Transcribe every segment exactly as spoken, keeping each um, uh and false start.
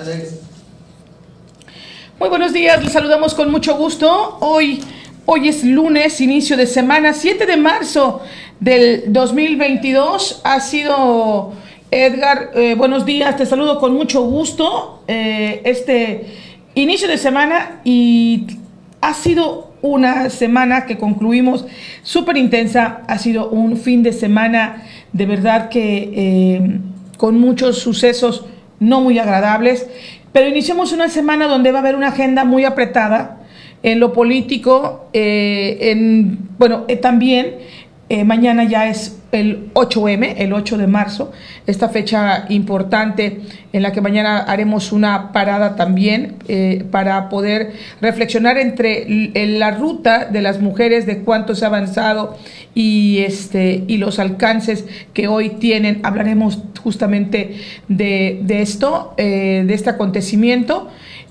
Muy buenos días, les saludamos con mucho gusto. Hoy, hoy es lunes, inicio de semana, siete de marzo del dos mil veintidós. Ha sido, Edgar, eh, buenos días, te saludo con mucho gusto. Eh, este inicio de semana y ha sido una semana que concluimos súper intensa. Ha sido un fin de semana de verdad que eh, con muchos sucesos no muy agradables. Pero iniciamos una semana donde va a haber una agenda muy apretada en lo político, eh, en, bueno, eh, también eh, mañana ya es el ocho eme, el ocho de marzo, esta fecha importante en la que mañana haremos una parada también eh, para poder reflexionar entre la ruta de las mujeres, de cuánto se ha avanzado y, este, y los alcances que hoy tienen. Hablaremos justamente de, de esto, eh, de este acontecimiento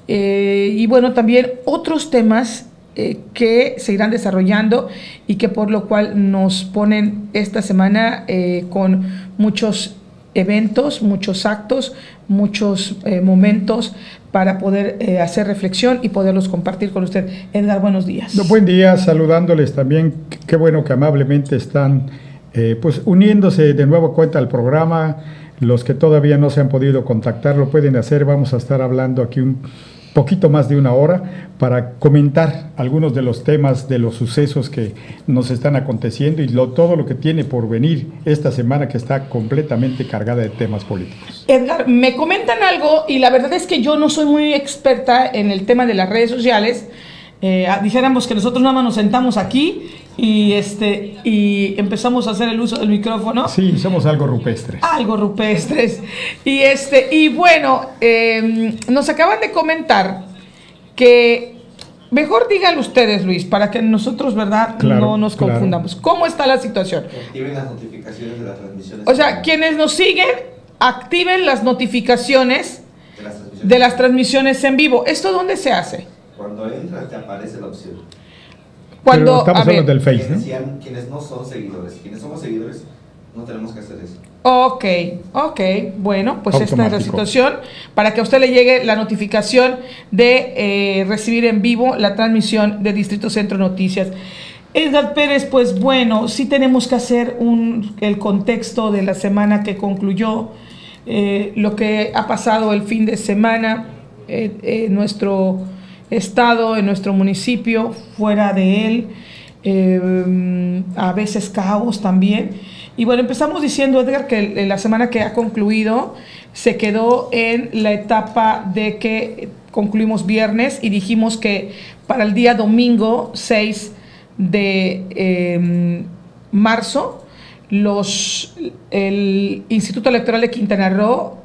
eh, y bueno, también otros temas Eh, que se irán desarrollando y que por lo cual nos ponen esta semana eh, con muchos eventos, muchos actos, muchos eh, momentos para poder eh, hacer reflexión y poderlos compartir con usted. Edgar, buenos días. Buen día, saludándoles también. Qué bueno que amablemente están eh, pues uniéndose de nuevo cuenta al programa. Los que todavía no se han podido contactar lo pueden hacer. Vamos a estar hablando aquí un poquito más de una hora para comentar algunos de los temas, de los sucesos que nos están aconteciendo y lo, todo lo que tiene por venir esta semana, que está completamente cargada de temas políticos. Edgar, me comentan algo y la verdad es que yo no soy muy experta en el tema de las redes sociales. Eh, dijéramos que nosotros nada más nos sentamos aquí y, este, y empezamos a hacer el uso del micrófono. Sí, somos algo rupestres. Algo rupestres. Y, este, y bueno, eh, nos acaban de comentar que, mejor díganlo ustedes, Luis, para que nosotros, ¿verdad?, claro, no nos claro. confundamos. ¿Cómo está la situación? Activen las notificaciones de las transmisiones. O sea, quienes nos siguen, activen las notificaciones de las transmisiones, de las transmisiones en vivo. ¿Esto dónde se hace? Cuando entras te aparece la opción. Cuando, Pero estamos hablando del Face, quienes, ¿no? sean, quienes no son seguidores, quienes somos seguidores, no tenemos que hacer eso. Ok, ok, bueno, pues automático. Esta es la situación, para que a usted le llegue la notificación de eh, recibir en vivo la transmisión de Distrito Centro Noticias. Edgar Pérez, pues bueno, sí tenemos que hacer un, el contexto de la semana que concluyó, eh, lo que ha pasado el fin de semana en eh, eh, nuestro estado, en nuestro municipio, fuera de él, eh, a veces caos también. Y bueno, empezamos diciendo, Edgar, que la semana que ha concluido se quedó en la etapa de que concluimos viernes y dijimos que para el día domingo seis de eh, marzo los, el Instituto Electoral de Quintana Roo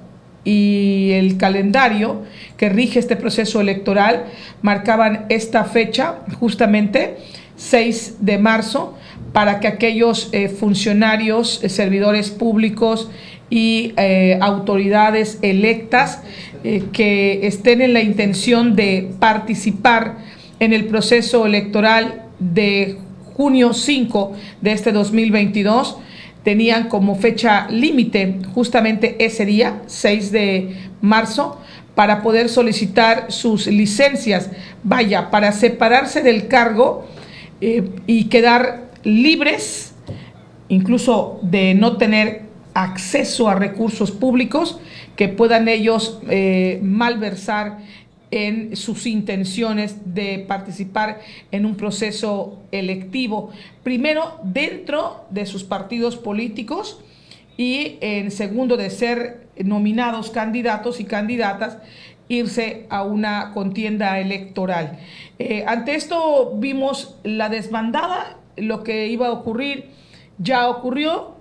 y el calendario que rige este proceso electoral marcaban esta fecha, justamente seis de marzo, para que aquellos eh, funcionarios, eh, servidores públicos y eh, autoridades electas eh, que estén en la intención de participar en el proceso electoral de junio cinco de este dos mil veintidós, tenían como fecha límite justamente ese día, seis de marzo, para poder solicitar sus licencias, vaya, para separarse del cargo eh, y quedar libres, incluso de no tener acceso a recursos públicos, que puedan ellos eh, malversar en sus intenciones de participar en un proceso electivo, primero dentro de sus partidos políticos y en segundo de ser nominados candidatos y candidatas, irse a una contienda electoral. Eh, ante esto vimos la desbandada, lo que iba a ocurrir ya ocurrió,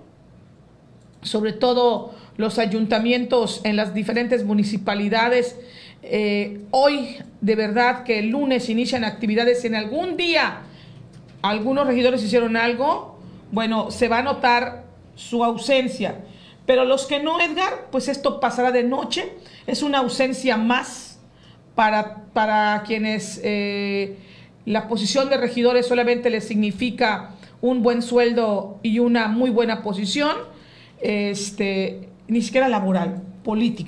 sobre todo los ayuntamientos en las diferentes municipalidades. Eh, hoy, de verdad, que el lunes inician actividades. En algún día algunos regidores hicieron algo, bueno, se va a notar su ausencia. Pero los que no, Edgar, pues esto pasará de noche. Es una ausencia más para, para quienes eh, la posición de regidores solamente les significa un buen sueldo y una muy buena posición, este, ni siquiera laboral, política.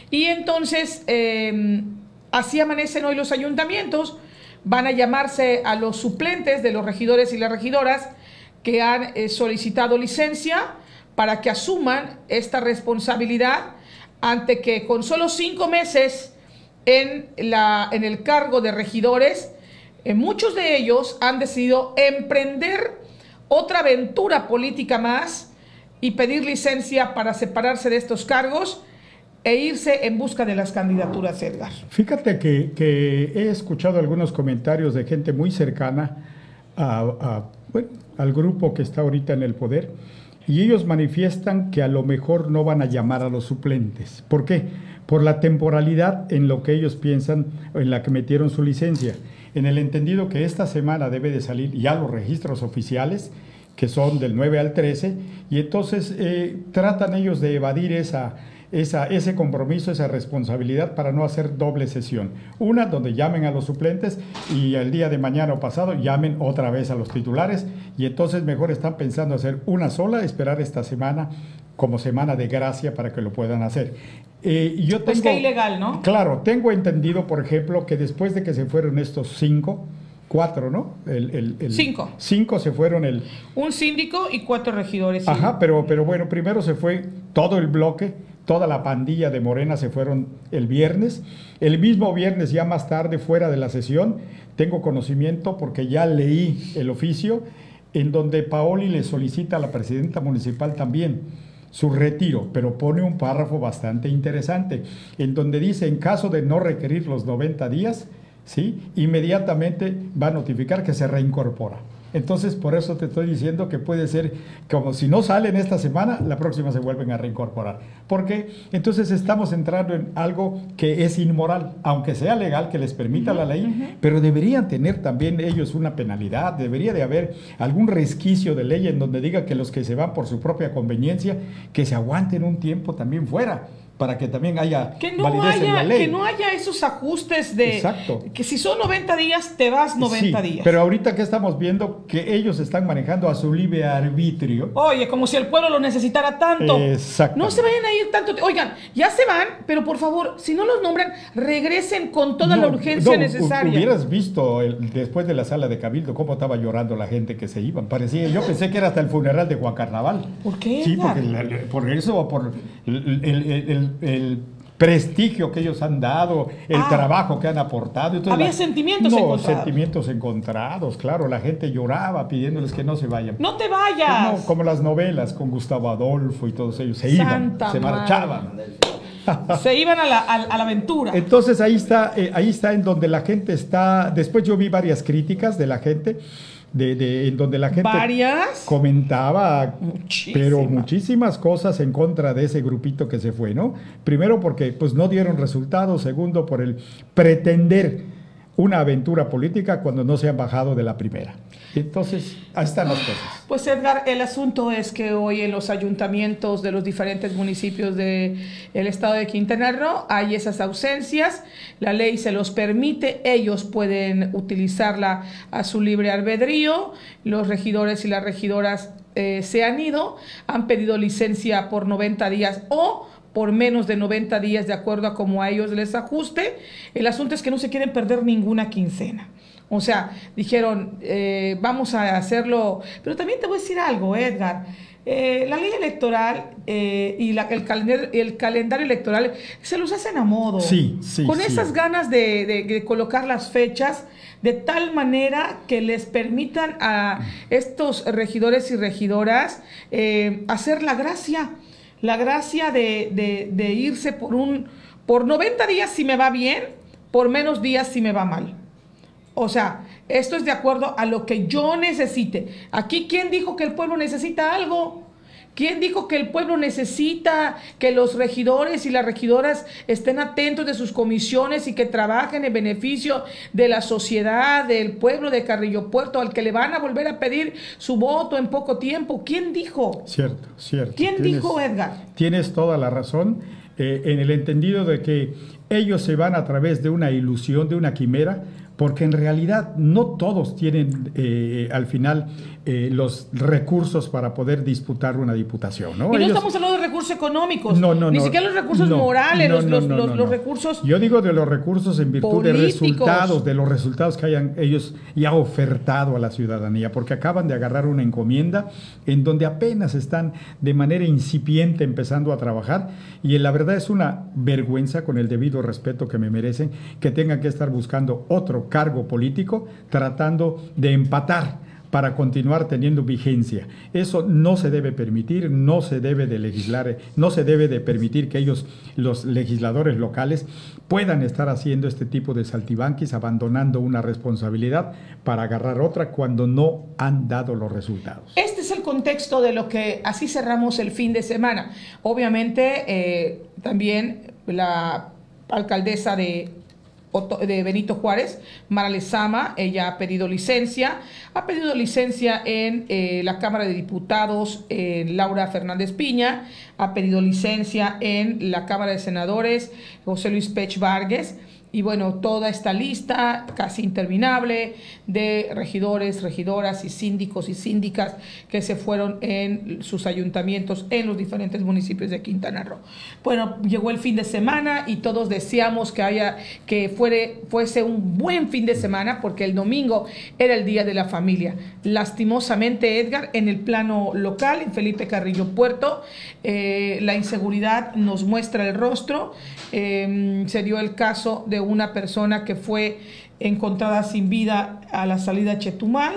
Y entonces, eh, así amanecen hoy los ayuntamientos. Van a llamarse a los suplentes de los regidores y las regidoras que han eh, solicitado licencia para que asuman esta responsabilidad ante que con solo cinco meses en, la, en el cargo de regidores, eh, muchos de ellos han decidido emprender otra aventura política más y pedir licencia para separarse de estos cargos e irse en busca de las candidaturas, Edgar. Fíjate que, que he escuchado algunos comentarios de gente muy cercana a, a, bueno, al grupo que está ahorita en el poder, y ellos manifiestan que a lo mejor no van a llamar a los suplentes. ¿Por qué? Por la temporalidad en lo que ellos piensan, en la que metieron su licencia, en el entendido que esta semana debe de salir ya los registros oficiales, que son del nueve al trece, y entonces eh, tratan ellos de evadir esa... Esa, ese compromiso, esa responsabilidad para no hacer doble sesión. Una donde llamen a los suplentes y el día de mañana o pasado llamen otra vez a los titulares, y entonces mejor están pensando hacer una sola, esperar esta semana como semana de gracia para que lo puedan hacer. Eh, yo tengo, pues que ilegal, ¿no? Claro, tengo entendido, por ejemplo, que después de que se fueron estos cinco, cuatro, ¿no? El, el, el, cinco. Cinco se fueron el... Un síndico y cuatro regidores. Ajá, sí. pero, pero bueno, primero se fue todo el bloque, toda la pandilla de Morena se fueron el viernes. El mismo viernes, ya más tarde, fuera de la sesión, tengo conocimiento porque ya leí el oficio en donde Paoli le solicita a la presidenta municipal también su retiro, pero pone un párrafo bastante interesante, en donde dice, en caso de no requerir los noventa días, ¿sí?, inmediatamente va a notificar que se reincorpora. Entonces, por eso te estoy diciendo que puede ser como si no salen esta semana, la próxima se vuelven a reincorporar. Porque entonces estamos entrando en algo que es inmoral, aunque sea legal, que les permita uh-huh, la ley, uh-huh. pero deberían tener también ellos una penalidad, debería de haber algún resquicio de ley en donde diga que los que se van por su propia conveniencia, que se aguanten un tiempo también fuera, para que también haya que no validez haya, en la ley. Que no haya esos ajustes de... Exacto. Que si son noventa días, te vas noventa sí, días. Pero ahorita que estamos viendo que ellos están manejando a su libre arbitrio. Oye, como si el pueblo lo necesitara tanto. Exacto. No se vayan a ir tanto. Oigan, ya se van, pero por favor, si no los nombran, regresen con toda no, la urgencia no, necesaria. Hubieras visto el, después de la sala de Cabildo cómo estaba llorando la gente que se iban. Parecía, yo pensé que era hasta el funeral de Juan Carnaval. ¿Por qué? Sí, porque la, por eso, por el, el, el, el, el prestigio que ellos han dado, el ah, trabajo que han aportado. Entonces, había la, sentimientos no, encontrados. sentimientos encontrados, claro. La gente lloraba pidiéndoles que no se vayan. ¡No te vayas! No, como las novelas con Gustavo Adolfo y todos ellos. Se Santa iban, se madre. marchaban. Se iban a la, a, a la aventura. Entonces ahí está, eh, ahí está en donde la gente está. Después yo vi varias críticas de la gente. De, de, en donde la gente ¿Varias? comentaba, Muchísimas. pero muchísimas cosas en contra de ese grupito que se fue, ¿no? Primero porque pues no dieron resultados, segundo por el pretender una aventura política cuando no se han bajado de la primera. Entonces, ahí están las cosas. Pues Edgar, el asunto es que hoy en los ayuntamientos de los diferentes municipios del estado de Quintana Roo hay esas ausencias, la ley se los permite, ellos pueden utilizarla a su libre albedrío, los regidores y las regidoras eh, se han ido, han pedido licencia por noventa días o por menos de noventa días, de acuerdo a cómo a ellos les ajuste. El asunto es que no se quieren perder ninguna quincena. O sea, dijeron, eh, vamos a hacerlo... Pero también te voy a decir algo, Edgar. Eh, la ley electoral eh, y la, el, calendar, el calendario electoral se los hacen a modo. Sí, sí, Con sí. esas ganas de, de, de colocar las fechas de tal manera que les permitan a estos regidores y regidoras eh, hacer la gracia. La gracia de, de, de irse por un por noventa días si me va bien, por menos días si me va mal. O sea, esto es de acuerdo a lo que yo necesite. Aquí, ¿quién dijo que el pueblo necesita algo? ¿Quién dijo que el pueblo necesita que los regidores y las regidoras estén atentos de sus comisiones y que trabajen en beneficio de la sociedad, del pueblo de Carrillo Puerto, al que le van a volver a pedir su voto en poco tiempo? ¿Quién dijo? Cierto, cierto. ¿Quién tienes, dijo, Edgar? Tienes toda la razón, eh, en el entendido de que ellos se van a través de una ilusión, de una quimera, porque en realidad no todos tienen eh, al final eh, los recursos para poder disputar una diputación, ¿no? Y no Ellos, estamos hablando de recursos económicos, no, no, ni no, siquiera los recursos no, morales, no, los, no, los, no, los, no, los no. recursos. Yo digo de los recursos en virtud políticos. de resultados, de los resultados que hayan ellos ya ofertado a la ciudadanía, porque acaban de agarrar una encomienda en donde apenas están de manera incipiente empezando a trabajar, y la verdad es una vergüenza, con el debido respeto que me merecen, que tengan que estar buscando otro cargo político tratando de empatar para continuar teniendo vigencia. Eso no se debe permitir, no se debe de legislar, no se debe de permitir que ellos, los legisladores locales, puedan estar haciendo este tipo de saltibanquis, abandonando una responsabilidad para agarrar otra cuando no han dado los resultados. Este es el contexto de lo que así cerramos el fin de semana. Obviamente, eh, también la alcaldesa de de Benito Juárez, Mara Lezama, ella ha pedido licencia, ha pedido licencia en eh, la Cámara de Diputados, eh, Laura Fernández Piña, ha pedido licencia en la Cámara de Senadores, José Luis Pech Vargas, y bueno, toda esta lista casi interminable de regidores, regidoras y síndicos y síndicas que se fueron en sus ayuntamientos en los diferentes municipios de Quintana Roo. Bueno, llegó el fin de semana y todos deseamos que haya, que fuere, fuese un buen fin de semana, porque el domingo era el Día de la Familia. Lastimosamente, Edgar, en el plano local, en Felipe Carrillo Puerto, eh, la inseguridad nos muestra el rostro. Eh, se dio el caso de una persona que fue encontrada sin vida a la salida a Chetumal.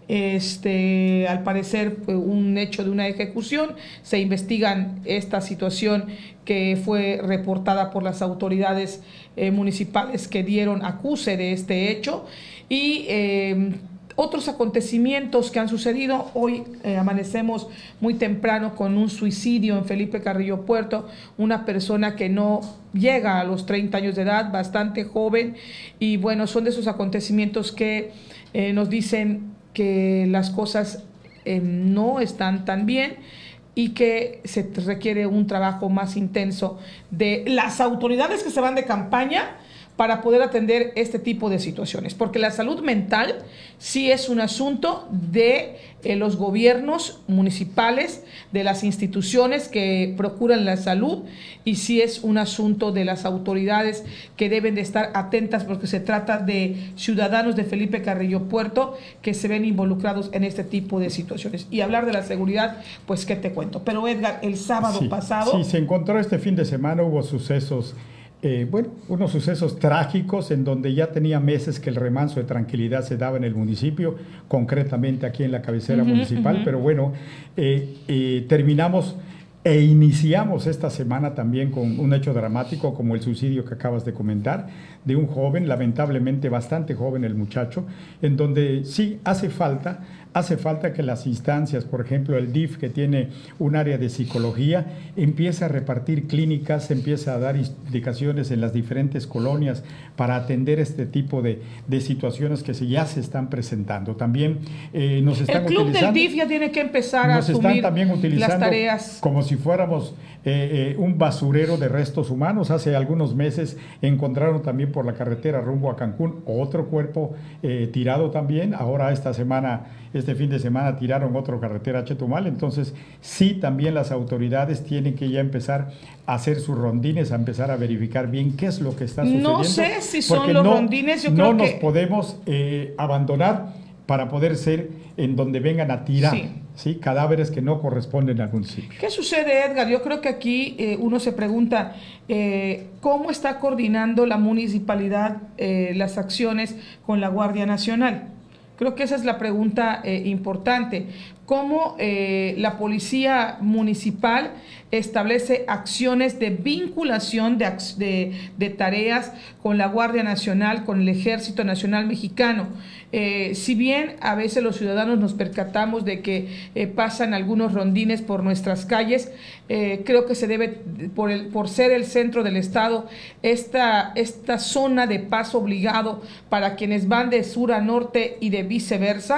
Este, al parecer fue un hecho de una ejecución. Se investigan esta situación que fue reportada por las autoridades eh, municipales que dieron acuse de este hecho, y eh, otros acontecimientos que han sucedido. Hoy eh, amanecemos muy temprano con un suicidio en Felipe Carrillo Puerto, una persona que no llega a los treinta años de edad, bastante joven, y bueno, son de esos acontecimientos que eh, nos dicen que las cosas eh, no están tan bien y que se requiere un trabajo más intenso de las autoridades que se van de campaña para poder atender este tipo de situaciones, porque la salud mental sí es un asunto de eh, los gobiernos municipales, de las instituciones que procuran la salud, y sí es un asunto de las autoridades que deben de estar atentas, porque se trata de ciudadanos de Felipe Carrillo Puerto que se ven involucrados en este tipo de situaciones. Y hablar de la seguridad, pues qué te cuento. Pero Edgar, el sábado sí, pasado... Sí, se encontró este fin de semana, hubo sucesos Eh, bueno, unos sucesos trágicos en donde ya tenía meses que el remanso de tranquilidad se daba en el municipio, concretamente aquí en la cabecera uh-huh, municipal, uh-huh. Pero bueno, eh, eh, terminamos e iniciamos esta semana también con un hecho dramático como el suicidio que acabas de comentar, de un joven, lamentablemente bastante joven el muchacho, en donde sí hace falta, hace falta que las instancias, por ejemplo el D I F, que tiene un área de psicología, empiece a repartir clínicas, empiece a dar indicaciones en las diferentes colonias para atender este tipo de, de situaciones que se, ya se están presentando. También eh, nos están el club utilizando, del D I F ya tiene que empezar a nos asumir están también utilizando las tareas como si fuéramos eh, eh, un basurero de restos humanos. Hace algunos meses encontraron también por la carretera rumbo a Cancún otro cuerpo eh, tirado también. Ahora esta semana, este fin de semana tiraron otro carretera a Chetumal. Entonces sí, también las autoridades tienen que ya empezar a hacer sus rondines, a empezar a verificar bien qué es lo que está sucediendo. No sé si son los no, rondines, yo no creo nos que... podemos eh, abandonar para poder ser en donde vengan a tirar. Sí. ¿Sí? Cadáveres que no corresponden al municipio. ¿Qué sucede, Edgar? Yo creo que aquí eh, uno se pregunta eh, cómo está coordinando la municipalidad eh, las acciones con la Guardia Nacional. Creo que esa es la pregunta eh, importante. ¿Cómo eh, la policía municipal establece acciones de vinculación de, de, de tareas con la Guardia Nacional, con el Ejército Nacional Mexicano? Eh, si bien a veces los ciudadanos nos percatamos de que eh, pasan algunos rondines por nuestras calles, eh, creo que se debe, por, el, por ser el centro del estado, esta, esta zona de paso obligado para quienes van de sur a norte y de viceversa,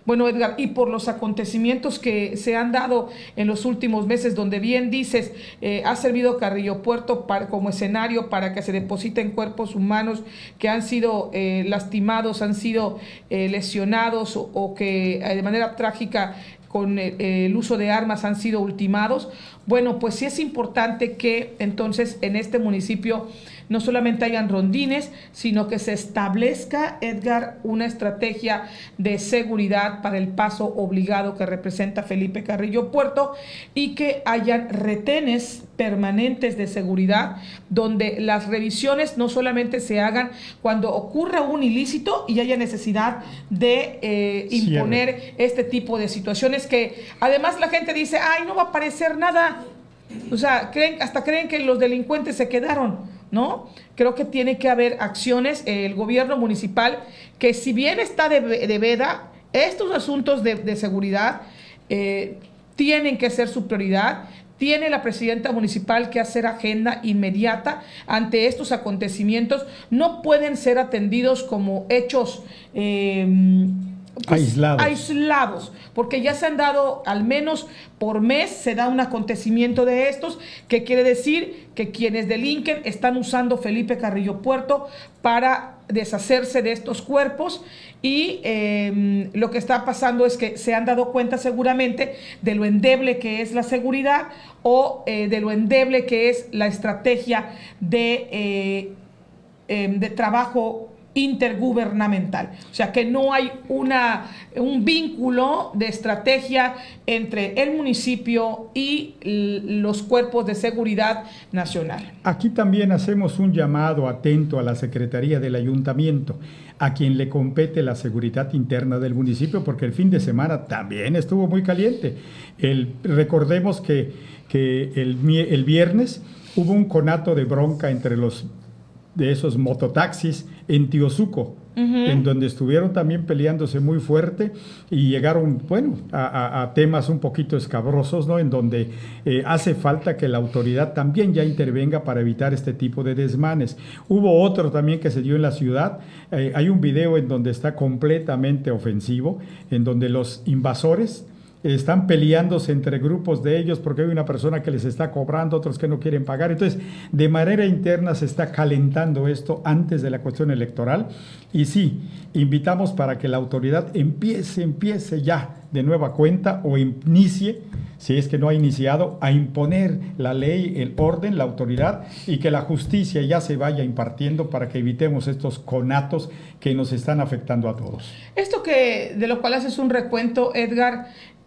Bueno, Edgar, y por los acontecimientos que se han dado en los últimos meses, donde bien dices, eh, ha servido Carrillo Puerto para, como escenario para que se depositen cuerpos humanos que han sido eh, lastimados, han sido eh, lesionados o, o que eh, de manera trágica con el, el uso de armas han sido ultimados. Bueno, pues sí es importante que entonces en este municipio no solamente hayan rondines, sino que se establezca, Edgar, una estrategia de seguridad para el paso obligado que representa Felipe Carrillo Puerto y que hayan retenes permanentes de seguridad donde las revisiones no solamente se hagan cuando ocurra un ilícito y haya necesidad de eh, imponer sí, este tipo de situaciones que además la gente dice, ay, no va a aparecer nada. O sea, creen, hasta creen que los delincuentes se quedaron, ¿no? Creo que tiene que haber acciones, eh, el gobierno municipal, que si bien está de, de veda, estos asuntos de, de seguridad eh, tienen que ser su prioridad. Tiene la presidenta municipal que hacer agenda inmediata ante estos acontecimientos. No pueden ser atendidos como hechos eh, Pues, aislados. aislados, porque ya se han dado, al menos por mes, se da un acontecimiento de estos, que quiere decir que quienes delinquen están usando Felipe Carrillo Puerto para deshacerse de estos cuerpos y eh, lo que está pasando es que se han dado cuenta seguramente de lo endeble que es la seguridad o eh, de lo endeble que es la estrategia de, eh, eh, de trabajo intergubernamental, o sea que no hay una, un vínculo de estrategia entre el municipio y los cuerpos de seguridad nacional. Aquí también hacemos un llamado atento a la Secretaría del Ayuntamiento, a quien le compete la seguridad interna del municipio, porque el fin de semana también estuvo muy caliente. El, recordemos que, que el, el viernes hubo un conato de bronca entre los de esos mototaxis en Tiosuco, uh-huh. en donde estuvieron también peleándose muy fuerte y llegaron, bueno, a, a, a temas un poquito escabrosos, ¿no? En donde eh, hace falta que la autoridad también ya intervenga para evitar este tipo de desmanes. Hubo otro también que se dio en la ciudad, eh, hay un video en donde está completamente ofensivo, en donde los invasores están peleándose entre grupos de ellos porque hay una persona que les está cobrando, otros que no quieren pagar. Entonces, de manera interna se está calentando esto antes de la cuestión electoral. Y sí, invitamos para que la autoridad empiece, empiece ya de nueva cuenta o inicie, si es que no ha iniciado, a imponer la ley, el orden, la autoridad y que la justicia ya se vaya impartiendo para que evitemos estos conatos que nos están afectando a todos. Esto que de lo cual haces un recuento, Edgar,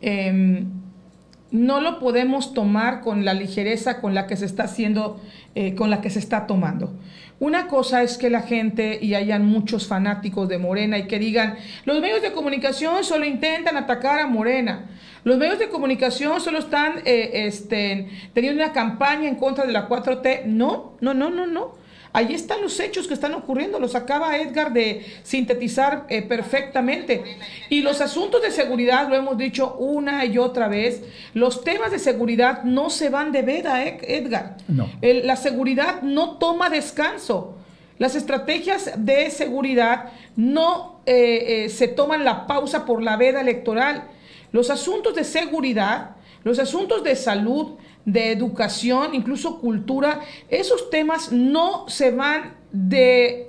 Eh, no lo podemos tomar con la ligereza con la que se está haciendo, eh, con la que se está tomando. Una cosa es que la gente y hayan muchos fanáticos de Morena y que digan, los medios de comunicación solo intentan atacar a Morena, los medios de comunicación solo están eh, este, teniendo una campaña en contra de la cuatro T. No, no, no, no, no. Ahí están los hechos que están ocurriendo, los acaba Edgar de sintetizar eh, perfectamente. Y los asuntos de seguridad, lo hemos dicho una y otra vez, los temas de seguridad no se van de veda, eh, Edgar. No. El, la seguridad no toma descanso. Las estrategias de seguridad no eh, eh, se toman la pausa por la veda electoral. Los asuntos de seguridad, los asuntos de salud, de educación, incluso cultura, esos temas no se van de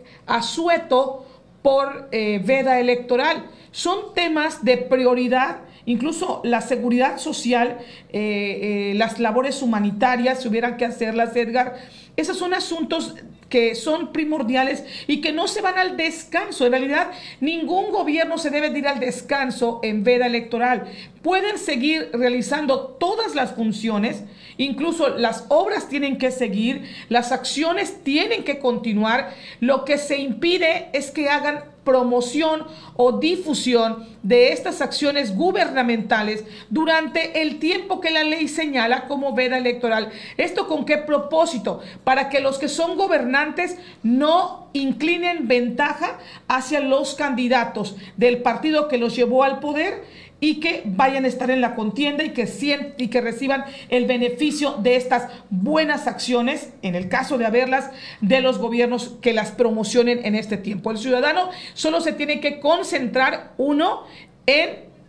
asueto por eh, veda electoral. Son temas de prioridad, incluso la seguridad social, eh, eh, las labores humanitarias, si hubieran que hacerlas, Edgar. Esos son asuntos que son primordiales y que no se van al descanso. En realidad, ningún gobierno se debe de ir al descanso en veda electoral. Pueden seguir realizando todas las funciones, incluso las obras tienen que seguir, las acciones tienen que continuar. Lo que se impide es que hagan promoción o difusión de estas acciones gubernamentales durante el tiempo que la ley señala como veda electoral. ¿Esto con qué propósito? Para que los que son gobernantes no inclinen ventaja hacia los candidatos del partido que los llevó al poder y que vayan a estar en la contienda y que, sienten, y que reciban el beneficio de estas buenas acciones, en el caso de haberlas, de los gobiernos que las promocionen en este tiempo. El ciudadano solo se tiene que concentrar, uno, en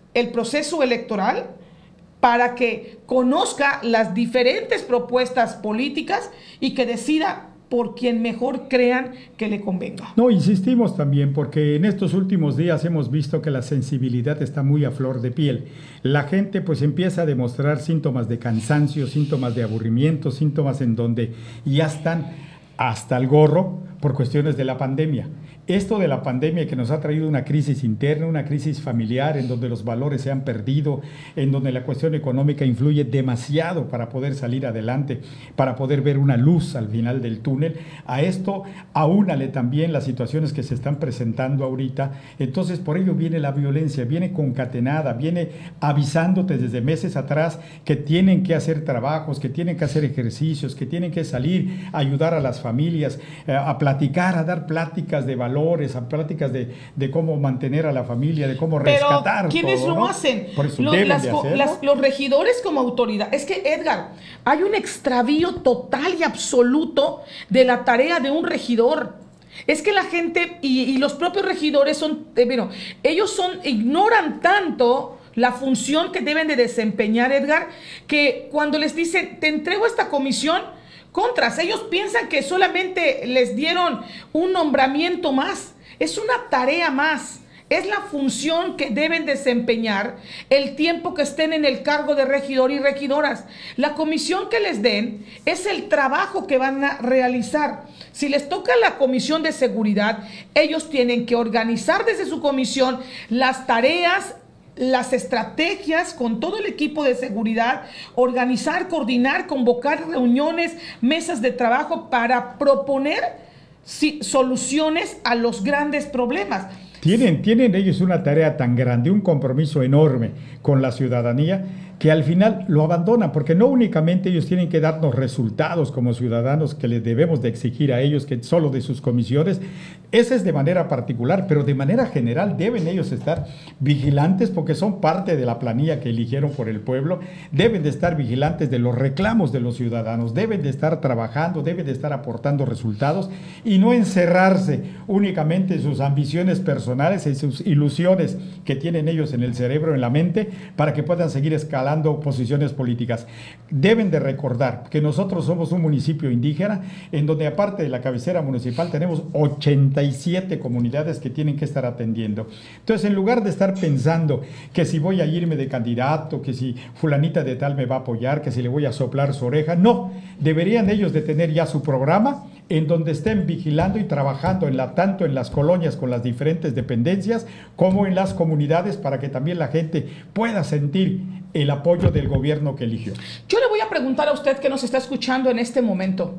el proceso electoral para que conozca las diferentes propuestas políticas y que decida por quien mejor crean que le convenga. No, insistimos también porque en estos últimos días hemos visto que la sensibilidad está muy a flor de piel. La gente pues empieza a demostrar síntomas de cansancio, síntomas de aburrimiento, síntomas en donde ya están hasta el gorro por cuestiones de la pandemia. Esto de la pandemia que nos ha traído una crisis interna, una crisis familiar en donde los valores se han perdido, en donde la cuestión económica influye demasiado para poder salir adelante, para poder ver una luz al final del túnel. A esto aúnale también las situaciones que se están presentando ahorita. Entonces por ello viene la violencia, viene concatenada, viene avisándote desde meses atrás que tienen que hacer trabajos, que tienen que hacer ejercicios, que tienen que salir a ayudar a las familias, eh, a platicar, a dar pláticas de valores, a pláticas de, de cómo mantener a la familia, de cómo Pero rescatar ¿quiénes todo, lo ¿no? hacen? Por eso Los, deben las, de hacerlo. las, los regidores como autoridad. Es que, Edgar, hay un extravío total y absoluto de la tarea de un regidor. Es que la gente y, y los propios regidores son, eh, bueno, ellos son, ignoran tanto la función que deben de desempeñar, Edgar, que cuando les dicen, te entrego esta comisión, contras, ellos piensan que solamente les dieron un nombramiento más, es una tarea más, es la función que deben desempeñar el tiempo que estén en el cargo de regidor y regidoras. La comisión que les den es el trabajo que van a realizar. Si les toca la comisión de seguridad, ellos tienen que organizar desde su comisión las tareas, las estrategias con todo el equipo de seguridad, organizar, coordinar, convocar reuniones, mesas de trabajo para proponer sí, soluciones a los grandes problemas. Tienen, tienen ellos una tarea tan grande, un compromiso enorme con la ciudadanía, que al final lo abandonan, porque no únicamente ellos tienen que darnos resultados como ciudadanos que les debemos de exigir a ellos, que solo de sus comisiones, esa es de manera particular, pero de manera general deben ellos estar vigilantes porque son parte de la planilla que eligieron por el pueblo, deben de estar vigilantes de los reclamos de los ciudadanos, deben de estar trabajando, deben de estar aportando resultados y no encerrarse únicamente en sus ambiciones personales, en sus ilusiones que tienen ellos en el cerebro, en la mente, para que puedan seguir escalando posiciones políticas. Deben de recordar que nosotros somos un municipio indígena en donde aparte de la cabecera municipal tenemos ochenta y siete comunidades que tienen que estar atendiendo. Entonces, en lugar de estar pensando que si voy a irme de candidato, que si fulanita de tal me va a apoyar, que si le voy a soplar su oreja, no, deberían ellos de tener ya su programa en donde estén vigilando y trabajando en la, tanto en las colonias con las diferentes dependencias como en las comunidades para que también la gente pueda sentir el apoyo del gobierno que eligió. Yo le voy a preguntar a usted que nos está escuchando en este momento.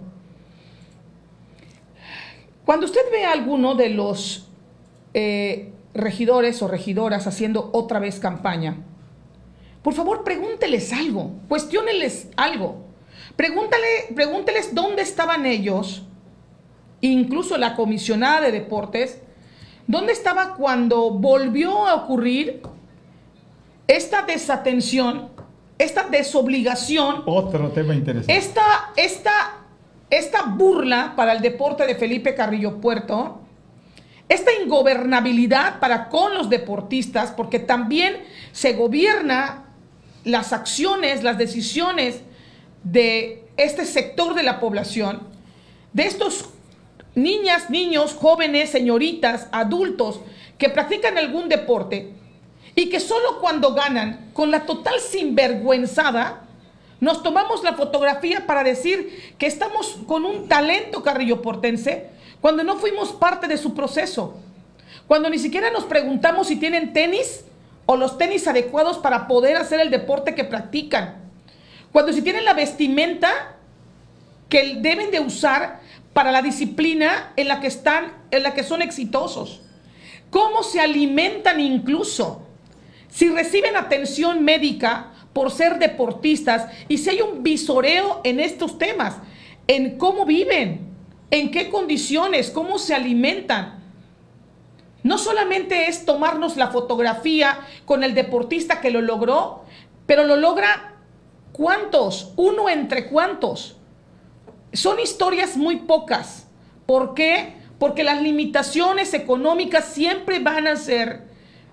Cuando usted ve a alguno de los eh, regidores o regidoras haciendo otra vez campaña, por favor pregúnteles algo, cuestióneles algo. Pregúntale, pregúnteles dónde estaban ellos, incluso la comisionada de deportes, dónde estaba cuando volvió a ocurrir esta desatención, esta desobligación. Otro tema interesante. Esta, esta, esta burla para el deporte de Felipe Carrillo Puerto, esta ingobernabilidad para con los deportistas, porque también se gobierna las acciones, las decisiones de este sector de la población, de estos niñas, niños, jóvenes, señoritas, adultos que practican algún deporte y que solo cuando ganan, con la total sinvergüenzada, nos tomamos la fotografía para decir que estamos con un talento carrilloportense cuando no fuimos parte de su proceso, cuando ni siquiera nos preguntamos si tienen tenis o los tenis adecuados para poder hacer el deporte que practican, cuando si tienen la vestimenta que deben de usar para la disciplina en la que están, en la que son exitosos, cómo se alimentan incluso, si reciben atención médica por ser deportistas y si hay un visoreo en estos temas, en cómo viven, en qué condiciones, cómo se alimentan. No solamente es tomarnos la fotografía con el deportista que lo logró, pero lo logra ¿cuántos? Uno entre cuántos. Son historias muy pocas. ¿Por qué? Porque las limitaciones económicas siempre van a ser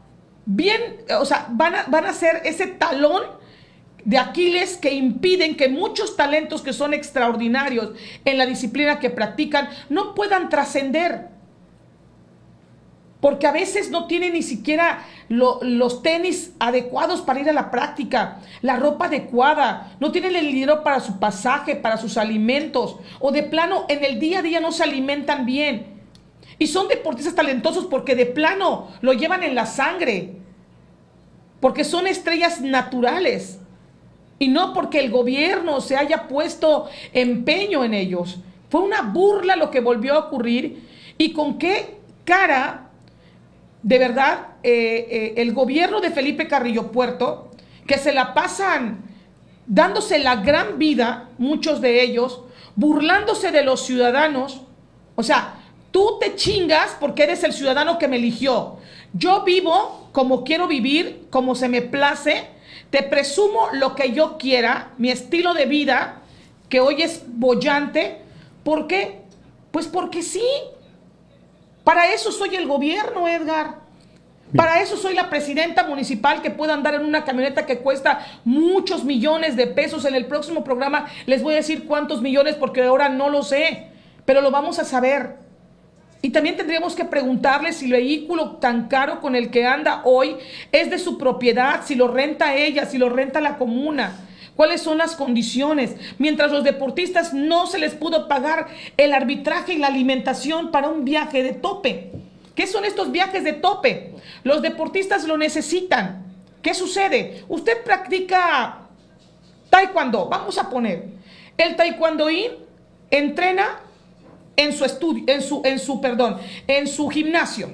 bien, o sea, van a, van a ser ese talón de Aquiles que impiden que muchos talentos que son extraordinarios en la disciplina que practican no puedan trascender. Porque a veces no tienen ni siquiera lo, los tenis adecuados para ir a la práctica, la ropa adecuada, no tienen el dinero para su pasaje, para sus alimentos, o de plano en el día a día no se alimentan bien. Y son deportistas talentosos porque de plano lo llevan en la sangre, porque son estrellas naturales. Y no porque el gobierno se haya puesto empeño en ellos. Fue una burla lo que volvió a ocurrir. Y con qué cara, de verdad, eh, eh, el gobierno de Felipe Carrillo Puerto, que se la pasan dándose la gran vida, muchos de ellos, burlándose de los ciudadanos. O sea, tú te chingas porque eres el ciudadano que me eligió. Yo vivo como quiero vivir, como se me place. Te presumo lo que yo quiera, mi estilo de vida, que hoy es boyante. ¿Por qué? Pues porque sí. Para eso soy el gobierno, Edgar. Para eso soy la presidenta municipal que puede andar en una camioneta que cuesta muchos millones de pesos. En el próximo programa les voy a decir cuántos millones porque ahora no lo sé, pero lo vamos a saber. Y también tendríamos que preguntarle si el vehículo tan caro con el que anda hoy es de su propiedad, si lo renta ella, si lo renta la comuna, cuáles son las condiciones. Mientras los deportistas no se les pudo pagar el arbitraje y la alimentación para un viaje de tope. ¿Qué son estos viajes de tope? Los deportistas lo necesitan. ¿Qué sucede? Usted practica taekwondo, vamos a poner. El taekwondoín entrena en su estudio, en su, en su, perdón, en su gimnasio,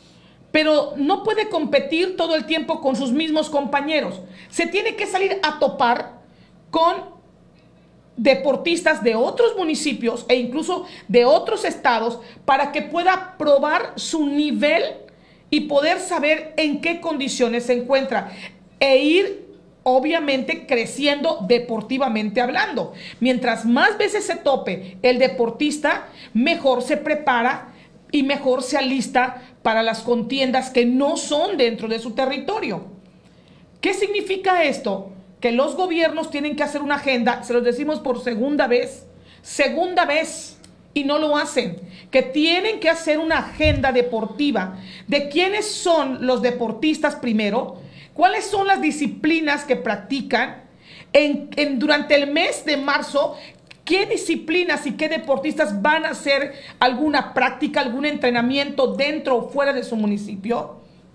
pero no puede competir todo el tiempo con sus mismos compañeros. Se tiene que salir a topar con deportistas de otros municipios e incluso de otros estados para que pueda probar su nivel y poder saber en qué condiciones se encuentra e ir obviamente creciendo deportivamente hablando. Mientras más veces se tope el deportista, mejor se prepara y mejor se alista para las contiendas que no son dentro de su territorio. ¿Qué significa esto? Que los gobiernos tienen que hacer una agenda, se los decimos por segunda vez, segunda vez, y no lo hacen, que tienen que hacer una agenda deportiva de quiénes son los deportistas primero, cuáles son las disciplinas que practican en, en, durante el mes de marzo, qué disciplinas y qué deportistas van a hacer alguna práctica, algún entrenamiento dentro o fuera de su municipio.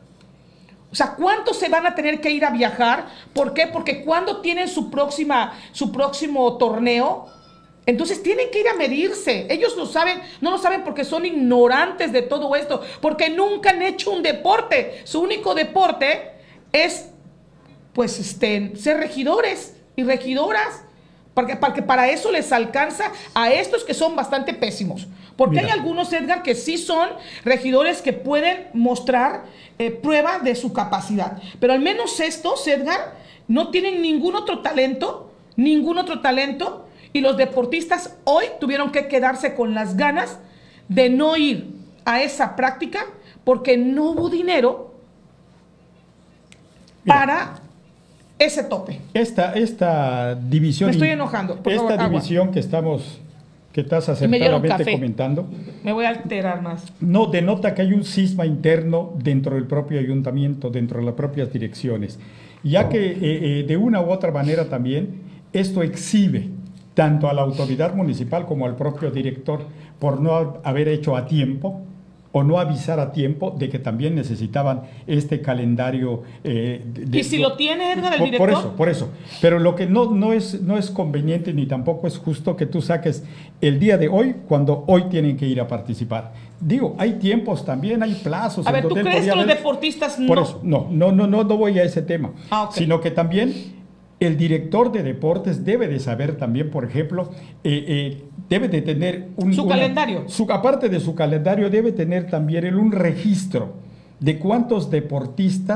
O sea, ¿cuántos se van a tener que ir a viajar? ¿Por qué? Porque cuando tienen su, próxima, su próximo torneo, entonces tienen que ir a medirse. Ellos lo saben, no lo saben porque son ignorantes de todo esto, porque nunca han hecho un deporte. Su único deporte es, pues, este, ser regidores y regidoras, porque, porque para eso les alcanza a estos que son bastante pésimos. Porque Mira. hay algunos, Edgar, que sí son regidores que pueden mostrar eh, prueba de su capacidad. Pero al menos estos, Edgar, no tienen ningún otro talento, ningún otro talento, y los deportistas hoy tuvieron que quedarse con las ganas de no ir a esa práctica porque no hubo dinero para ese tope. Esta, esta división... Me estoy enojando. Por esta favor, división agua. que estamos, que estás acertadamente comentando... Me voy a alterar más. No, denota que hay un cisma interno dentro del propio ayuntamiento, dentro de las propias direcciones. Ya que eh, eh, de una u otra manera también esto exhibe tanto a la autoridad municipal como al propio director por no haber hecho a tiempo o no avisar a tiempo de que también necesitaban este calendario. Eh, de, ¿Y si lo tiene, Edgar, el por, director? Por eso, por eso. Pero lo que no, no, es, no es conveniente ni tampoco es justo que tú saques el día de hoy cuando hoy tienen que ir a participar. Digo, hay tiempos también, hay plazos. A ver, ¿tú crees que los haber... deportistas no? Por eso, no, no, no, no, no voy a ese tema. Ah, okay. Sino que también el director de deportes debe de saber también, por ejemplo, eh, eh, debe de tener un... Su una, calendario. Su, aparte de su calendario, debe tener también el, un registro de cuántos deportistas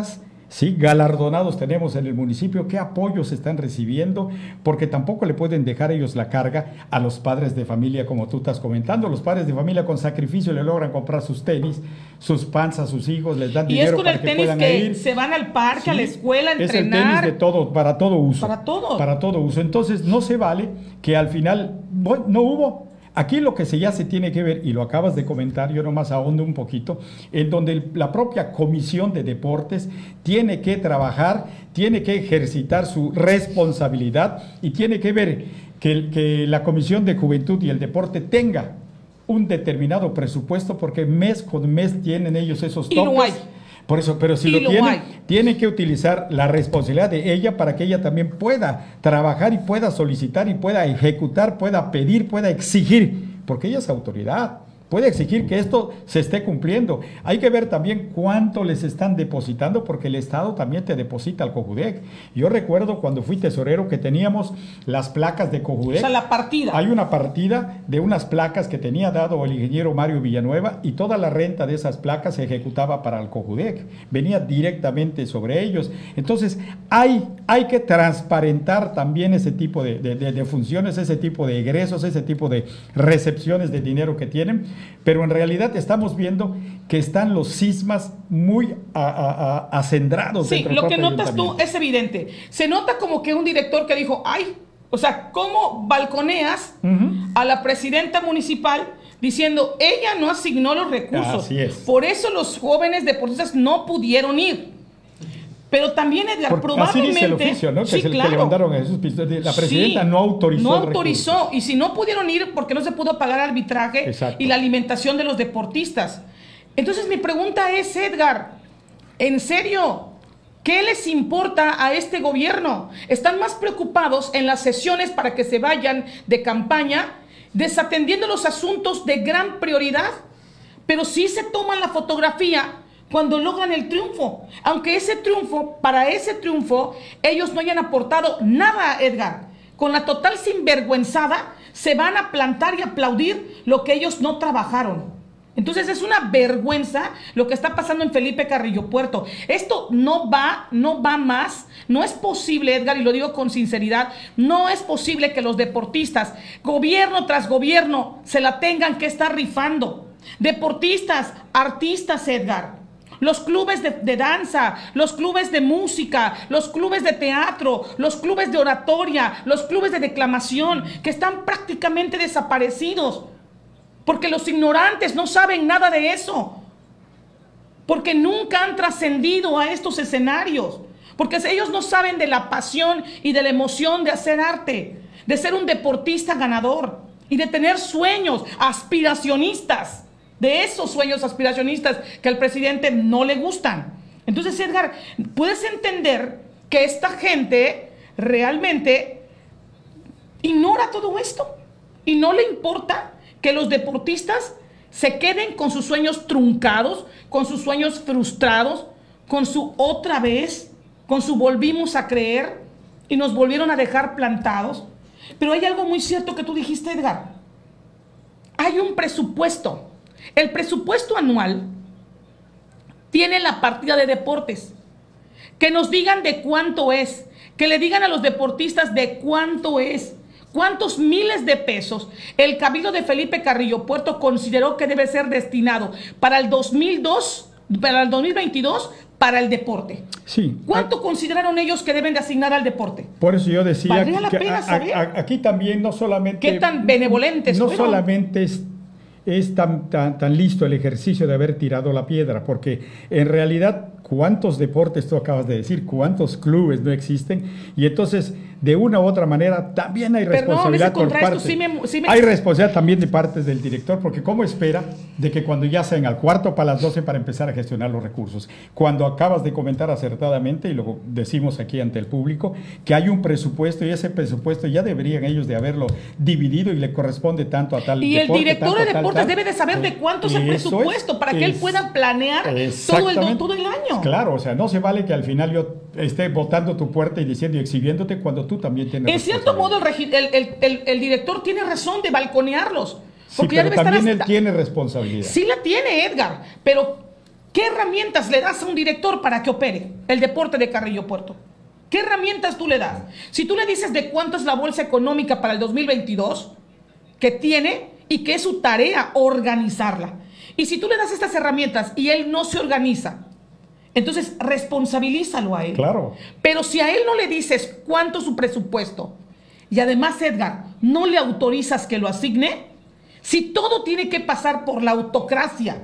Sí, galardonados tenemos en el municipio, qué apoyos están recibiendo, porque tampoco le pueden dejar ellos la carga a los padres de familia, como tú estás comentando. Los padres de familia con sacrificio le logran comprar sus tenis, sus pants a sus hijos, les dan y dinero es con para el que tenis puedan que ir. Se van al parque, sí, a la escuela, a entrenar. Es el tenis de todo, para todo uso. Para todo. Para todo uso. Entonces no se vale que al final bueno, no hubo. Aquí lo que se ya se tiene que ver, y lo acabas de comentar, yo nomás ahondo un poquito, en donde el, la propia Comisión de Deportes tiene que trabajar, tiene que ejercitar su responsabilidad y tiene que ver que, que la Comisión de Juventud y el Deporte tenga un determinado presupuesto, porque mes con mes tienen ellos esos topes. Y no hay. Por eso, pero si lo, lo tienen, tienen que utilizar la responsabilidad de ella para que ella también pueda trabajar y pueda solicitar y pueda ejecutar, pueda pedir, pueda exigir, porque ella es autoridad. Puede exigir que esto se esté cumpliendo. Hay que ver también cuánto les están depositando, porque el Estado también te deposita al Cojudec. Yo recuerdo cuando fui tesorero que teníamos las placas de Cojudec. O sea, la partida. Hay una partida de unas placas que tenía dado el ingeniero Mario Villanueva, y toda la renta de esas placas se ejecutaba para el Cojudec. Venía directamente sobre ellos. Entonces, hay, hay que transparentar también ese tipo de, de, de, de funciones, ese tipo de egresos, ese tipo de recepciones de dinero que tienen. Pero en realidad estamos viendo que están los cismas muy a, a, a, acendrados. Sí, lo que notas tú es evidente. Se nota como que un director que dijo, ay, o sea, ¿cómo balconeas uh-huh. a la presidenta municipal diciendo, ella no asignó los recursos? Así es. Por eso los jóvenes deportistas no pudieron ir. Pero también, Edgar, Por, probablemente... Así dice el oficio, ¿no? Que sí, es el claro. que le mandaron a esos pistones. La presidenta sí, no autorizó No autorizó. Y si no pudieron ir, porque no se pudo pagar arbitraje Exacto. y la alimentación de los deportistas. Entonces mi pregunta es, Edgar, ¿en serio qué les importa a este gobierno? Están más preocupados en las sesiones para que se vayan de campaña, desatendiendo los asuntos de gran prioridad. Pero sí se toman la fotografía cuando logran el triunfo, aunque ese triunfo, para ese triunfo, ellos no hayan aportado nada, Edgar. Con la total sinvergüenzada, se van a plantar y aplaudir lo que ellos no trabajaron. Entonces es una vergüenza lo que está pasando en Felipe Carrillo Puerto. Esto no va, no va más. No es posible, Edgar, y lo digo con sinceridad, no es posible que los deportistas, gobierno tras gobierno, se la tengan que estar rifando. Deportistas, artistas, Edgar. Los clubes de, de danza, los clubes de música, los clubes de teatro, los clubes de oratoria, los clubes de declamación, que están prácticamente desaparecidos. Porque los ignorantes no saben nada de eso. Porque nunca han trascendido a estos escenarios. Porque ellos no saben de la pasión y de la emoción de hacer arte, de ser un deportista ganador y de tener sueños aspiracionistas. De esos sueños aspiracionistas que al presidente no le gustan. Entonces, Edgar, puedes entender que esta gente realmente ignora todo esto y no le importa que los deportistas se queden con sus sueños truncados, con sus sueños frustrados, con su otra vez, con su volvimos a creer y nos volvieron a dejar plantados. Pero hay algo muy cierto que tú dijiste, Edgar. Hay un presupuesto. El presupuesto anual tiene la partida de deportes. Que nos digan de cuánto es, que le digan a los deportistas de cuánto es, cuántos miles de pesos el Cabildo de Felipe Carrillo Puerto consideró que debe ser destinado para el dos mil dos, para el dos mil veintidós, para el deporte. Sí. ¿Cuánto a, consideraron ellos que deben de asignar al deporte? Por eso yo decía que, la que pena a, saber. A, aquí también no solamente... ¿Qué tan benevolentes No fueron? solamente es... es tan, tan, tan listo el ejercicio de haber tirado la piedra, porque en realidad, ¿cuántos deportes tú acabas de decir? ¿Cuántos clubes no existen? Y entonces, de una u otra manera, también hay responsabilidad Perdón, por parte. Sí me, sí me... Hay responsabilidad también de partes del director, porque ¿cómo espera de que cuando ya sean al cuarto para las doce para empezar a gestionar los recursos? Cuando acabas de comentar acertadamente, y lo decimos aquí ante el público, que hay un presupuesto y ese presupuesto ya deberían ellos de haberlo dividido y le corresponde tanto a tal y deporte. Y el director de deportes tal, debe de saber sí, de cuánto es el presupuesto es, para que es, él pueda planear todo el, todo el año. Claro, o sea, no se vale que al final yo esté botando tu puerta y diciendo y exhibiéndote cuando tú también tienes. En cierto modo, el, el, el, el director tiene razón de balconearlos. Porque sí, pero ya debe también estar él tiene responsabilidad. Sí la tiene, Edgar, pero ¿Qué herramientas le das a un director para que opere el deporte de Carrillo Puerto? ¿Qué herramientas tú le das? Si tú le dices de cuánto es la bolsa económica para el dos mil veintidós, que tiene y que es su tarea organizarla. Y si tú le das estas herramientas y él no se organiza, entonces responsabilízalo a él. Claro. Pero si a él no le dices cuánto es su presupuesto y además, Edgar, no le autorizas que lo asigne, si todo tiene que pasar por la autocracia,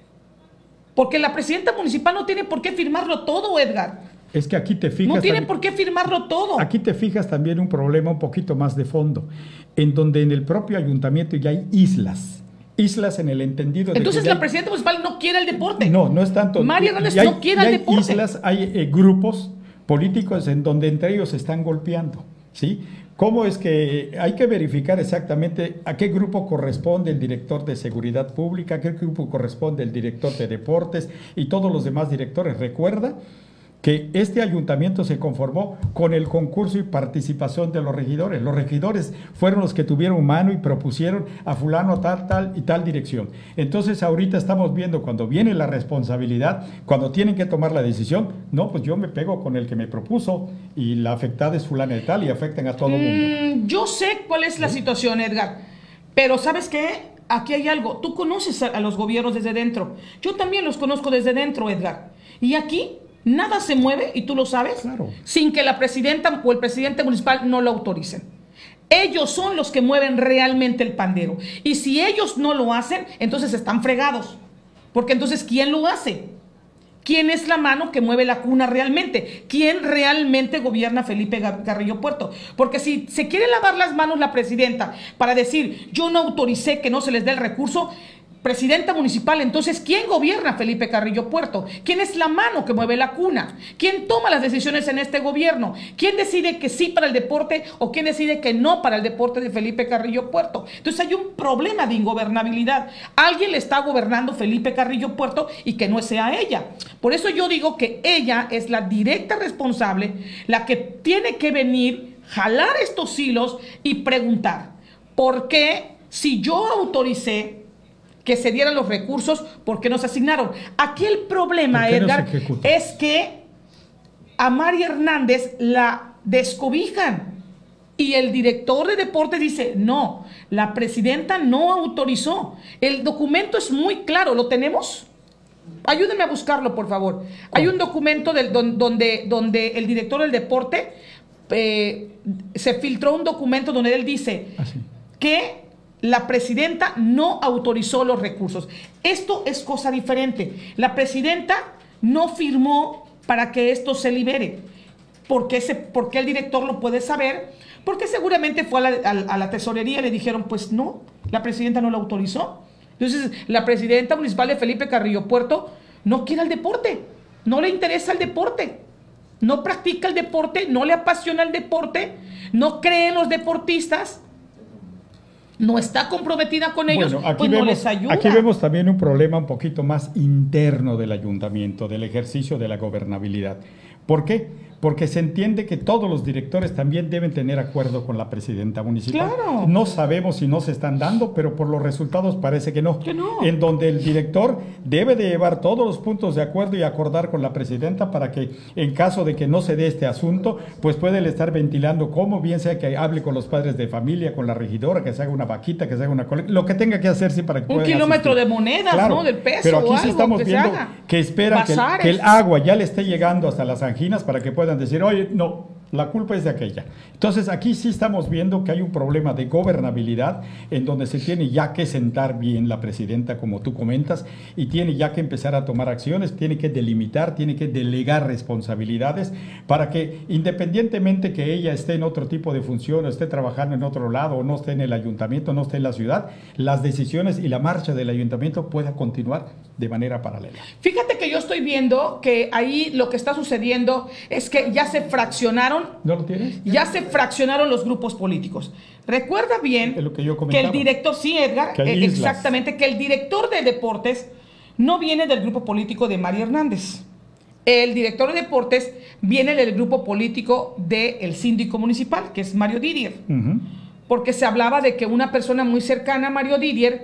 porque la presidenta municipal no tiene por qué firmarlo todo, Edgar. Es que aquí te fijas... No tiene también, por qué firmarlo todo. Aquí te fijas también un problema un poquito más de fondo, en donde en el propio ayuntamiento ya hay islas. Islas en el entendido de Entonces que la hay, presidenta municipal no quiere el deporte. No, no es tanto. María Hernández hay, no quiere el hay deporte. Islas, hay eh, grupos políticos en donde entre ellos se están golpeando, ¿sí? ¿Cómo es que hay que verificar exactamente a qué grupo corresponde el director de seguridad pública, a qué grupo corresponde el director de deportes y todos los demás directores? Recuerda que este ayuntamiento se conformó con el concurso y participación de los regidores. Los regidores fueron los que tuvieron mano y propusieron a fulano tal, tal y tal dirección. Entonces ahorita estamos viendo cuando viene la responsabilidad, cuando tienen que tomar la decisión, no, pues yo me pego con el que me propuso y la afectada es fulana de tal y afectan a todo el mundo. Mm, yo sé cuál es la ¿Sí? situación, Edgar, pero ¿sabes qué? Aquí hay algo. Tú conoces a, a los gobiernos desde dentro. Yo también los conozco desde dentro, Edgar. Y aquí nada se mueve, y tú lo sabes, claro, sin que la presidenta o el presidente municipal no lo autoricen. Ellos son los que mueven realmente el pandero. Y si ellos no lo hacen, entonces están fregados. Porque entonces, ¿quién lo hace? ¿Quién es la mano que mueve la cuna realmente? ¿Quién realmente gobierna Felipe Carrillo Puerto? Porque si se quiere lavar las manos la presidenta para decir, yo no autoricé que no se les dé el recurso, presidenta municipal, entonces, ¿quién gobierna Felipe Carrillo Puerto? ¿Quién es la mano que mueve la cuna? ¿Quién toma las decisiones en este gobierno? ¿Quién decide que sí para el deporte o quién decide que no para el deporte de Felipe Carrillo Puerto? Entonces hay un problema de ingobernabilidad. Alguien le está gobernando Felipe Carrillo Puerto y que no sea ella. Por eso yo digo que ella es la directa responsable, la que tiene que venir, jalar estos hilos y preguntar, ¿por qué si yo autoricé que se dieran los recursos, por qué no se asignaron? Aquí el problema, Edgar, no es que a María Hernández la descobijan y el director de deporte dice, no, la presidenta no autorizó. El documento es muy claro, ¿lo tenemos? Ayúdenme a buscarlo, por favor. Hay un documento del, donde, donde el director del deporte eh, se filtró un documento donde él dice ¿Ah, sí? que la presidenta no autorizó los recursos. Esto es cosa diferente. La presidenta no firmó para que esto se libere. ¿Por qué, se, por qué el director lo puede saber? Porque seguramente fue a la, a, a la tesorería y le dijeron, pues no, la presidenta no lo autorizó. Entonces, la presidenta municipal de Felipe Carrillo Puerto no quiere el deporte, no le interesa el deporte, no practica el deporte, no le apasiona el deporte, no cree en los deportistas, no está comprometida con ellos, bueno, aquí pues vemos, no les ayuda. Aquí vemos también un problema un poquito más interno del ayuntamiento, del ejercicio de la gobernabilidad. ¿Por qué? Porque se entiende que todos los directores también deben tener acuerdo con la presidenta municipal. Claro. No sabemos si no se están dando, pero por los resultados parece que no. Que no. En donde el director debe de llevar todos los puntos de acuerdo y acordar con la presidenta para que en caso de que no se dé este asunto, pues puede él estar ventilando cómo, bien sea que hable con los padres de familia, con la regidora, que se haga una vaquita, que se haga una colecta, lo que tenga que hacer sí para que un kilómetro asistir. de monedas, claro, ¿no? Del peso. Pero aquí o sí algo estamos que viendo que esperan que el, que el agua ya le esté llegando hasta las anginas para que puedan decir, oye, no, la culpa es de aquella. Entonces aquí sí estamos viendo que hay un problema de gobernabilidad en donde se tiene ya que sentar bien la presidenta, como tú comentas, y tiene ya que empezar a tomar acciones, tiene que delimitar, tiene que delegar responsabilidades para que independientemente que ella esté en otro tipo de función, o esté trabajando en otro lado, o no esté en el ayuntamiento, no esté en la ciudad, las decisiones y la marcha del ayuntamiento pueda continuar de manera paralela. Fíjate que yo estoy viendo que ahí lo que está sucediendo es que ya se fraccionaron. ¿No lo tienes? Ya se fraccionaron los grupos políticos. Recuerda bien es lo que, yo que el director, sí, Edgar, que eh, exactamente, que el director de deportes no viene del grupo político de María Hernández. El director de deportes viene del grupo político del síndico municipal, que es Mario Didier. Uh-huh. Porque se hablaba de que una persona muy cercana a Mario Didier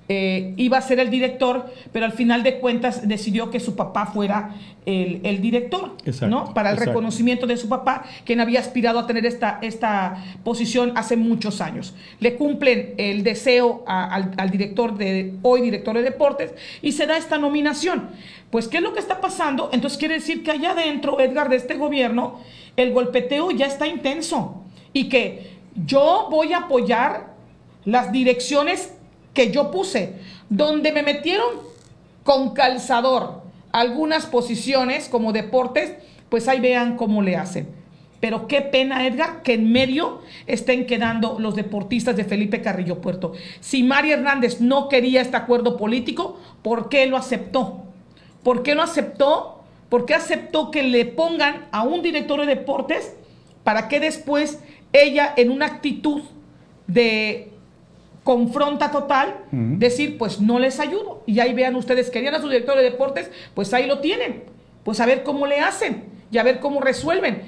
eh, iba a ser el director, pero al final de cuentas decidió que su papá fuera el, el director, exacto, ¿no? Para el exacto. reconocimiento de su papá, quien había aspirado a tener esta, esta posición hace muchos años. Le cumplen el deseo a, al, al director de hoy, director de deportes, y se da esta nominación. Pues, ¿qué es lo que está pasando? Entonces quiere decir que allá adentro, Edgar, de este gobierno, el golpeteo ya está intenso, y que yo voy a apoyar las direcciones que yo puse, donde me metieron con calzador algunas posiciones como deportes, pues ahí vean cómo le hacen. Pero qué pena, Edgar, que en medio estén quedando los deportistas de Felipe Carrillo Puerto. Si Mari Hernández no quería este acuerdo político, ¿por qué lo aceptó? ¿Por qué lo aceptó? ¿Por qué aceptó que le pongan a un director de deportes para que después ella, en una actitud de confronta total, uh-huh. decir, pues no les ayudo? Y ahí vean ustedes, querían a su director de deportes, pues ahí lo tienen. Pues a ver cómo le hacen y a ver cómo resuelven.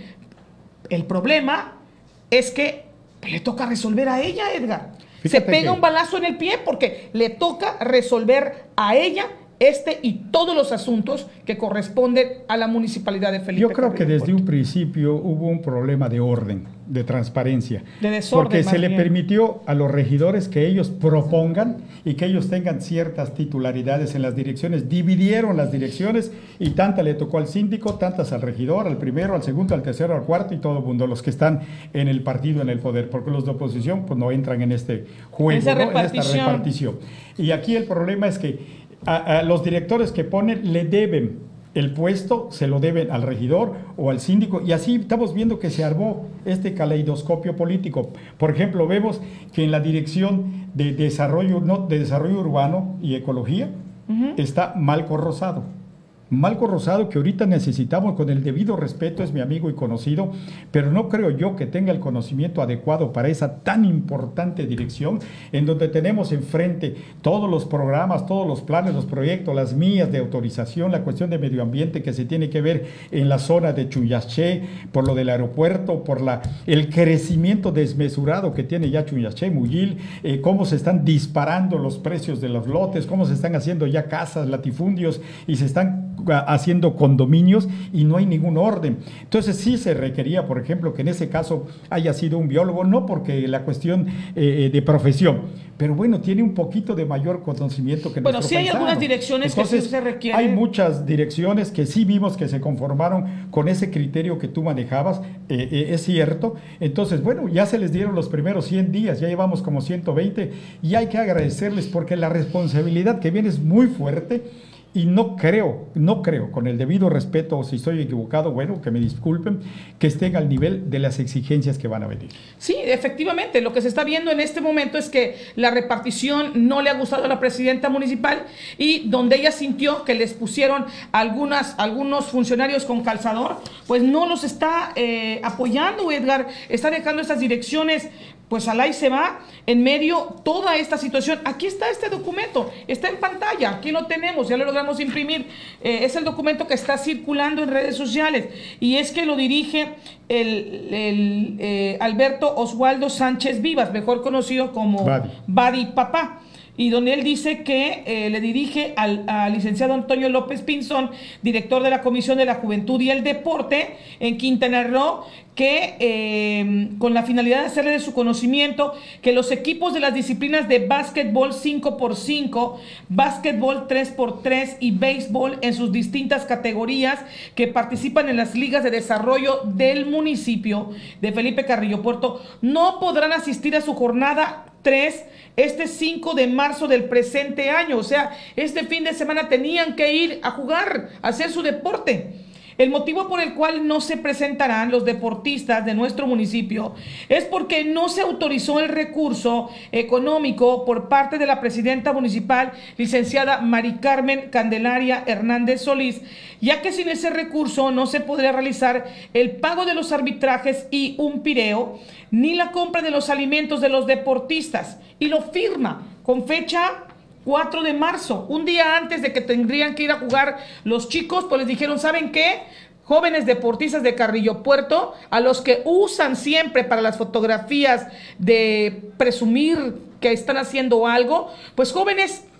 El problema es que le toca resolver a ella, Edgar. Fíjate Se pega que... un balazo en el pie porque le toca resolver a ella este y todos los asuntos que corresponden a la municipalidad de Felipe Yo creo Carrillo que desde Puerto. un principio hubo un problema de orden, de transparencia. De desorden, porque se bien. le permitió a los regidores que ellos propongan y que ellos tengan ciertas titularidades en las direcciones. Dividieron las direcciones y tanta le tocó al síndico, tantas al regidor, al primero, al segundo, al tercero, al cuarto y todo el mundo, los que están en el partido, en el poder, porque los de oposición pues no entran en este juego, Esa ¿no? repartición. en esta repartición. Y aquí el problema es que A, a los directores que ponen le deben el puesto, se lo deben al regidor o al síndico, y así estamos viendo que se armó este caleidoscopio político. Por ejemplo, vemos que en la dirección de desarrollo, no, de desarrollo urbano y ecología uh-huh. está Malco Rosado. Malco Rosado, que ahorita necesitamos, con el debido respeto, es mi amigo y conocido, pero no creo yo que tenga el conocimiento adecuado para esa tan importante dirección, en donde tenemos enfrente todos los programas, todos los planes, los proyectos, las mías de autorización, la cuestión de medio ambiente que se tiene que ver en la zona de Chuyaché, por lo del aeropuerto, por la, el crecimiento desmesurado que tiene ya Chuyaché, Muyil, eh, cómo se están disparando los precios de los lotes, cómo se están haciendo ya casas, latifundios, y se están haciendo condominios y no hay ningún orden. Entonces sí se requería, por ejemplo, que en ese caso haya sido un biólogo, no porque la cuestión eh, de profesión, pero bueno, tiene un poquito de mayor conocimiento que bueno, nuestro sí hay paisano. algunas direcciones Entonces, que sí se requieren. Hay muchas direcciones que sí vimos que se conformaron con ese criterio que tú manejabas, eh, eh, es cierto. Entonces, bueno, ya se les dieron los primeros cien días, ya llevamos como ciento veinte y hay que agradecerles porque la responsabilidad que viene es muy fuerte. Y no creo, no creo, con el debido respeto, si estoy equivocado, bueno, que me disculpen, que estén al nivel de las exigencias que van a venir. Sí, efectivamente, lo que se está viendo en este momento es que la repartición no le ha gustado a la presidenta municipal y donde ella sintió que les pusieron algunas, algunos funcionarios con calzador, pues no los está eh, apoyando, Edgar, está dejando estas direcciones pues al ahí se va, en medio toda esta situación. Aquí está este documento, está en pantalla, aquí lo tenemos, ya lo logramos imprimir, eh, es el documento que está circulando en redes sociales, y es que lo dirige el, el eh, Alberto Oswaldo Sánchez Vivas, mejor conocido como Badi, Badi Papá, y donde él dice que eh, le dirige al, al licenciado Antonio López Pinzón, director de la Comisión de la Juventud y el Deporte en Quintana Roo, que eh, con la finalidad de hacerle de su conocimiento que los equipos de las disciplinas de básquetbol cinco por cinco, básquetbol tres por tres y béisbol en sus distintas categorías que participan en las ligas de desarrollo del municipio de Felipe Carrillo Puerto no podrán asistir a su jornada tres este cinco de marzo del presente año. O sea, este fin de semana tenían que ir a jugar, a hacer su deporte. El motivo por el cual no se presentarán los deportistas de nuestro municipio es porque no se autorizó el recurso económico por parte de la presidenta municipal, licenciada Mari Carmen Candelaria Hernández Solís, ya que sin ese recurso no se podría realizar el pago de los arbitrajes y un pireo, ni la compra de los alimentos de los deportistas. Y lo firma con fecha cuatro de marzo, un día antes de que tendrían que ir a jugar los chicos, pues les dijeron, ¿saben qué? Jóvenes deportistas de Carrillo Puerto, a los que usan siempre para las fotografías de presumir que están haciendo algo, pues jóvenes,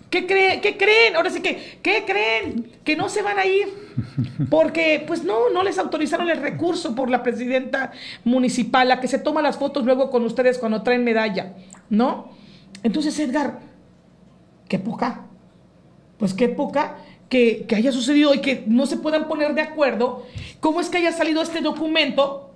¿Qué, cree, ¿Qué creen? Ahora sí que, ¿qué creen? Que no se van a ir. Porque, pues no, no les autorizaron el recurso por la presidenta municipal, la que se toma las fotos luego con ustedes cuando traen medalla, ¿no? Entonces, Edgar, qué poca. Pues qué poca que, que haya sucedido y que no se puedan poner de acuerdo. ¿Cómo es que haya salido este documento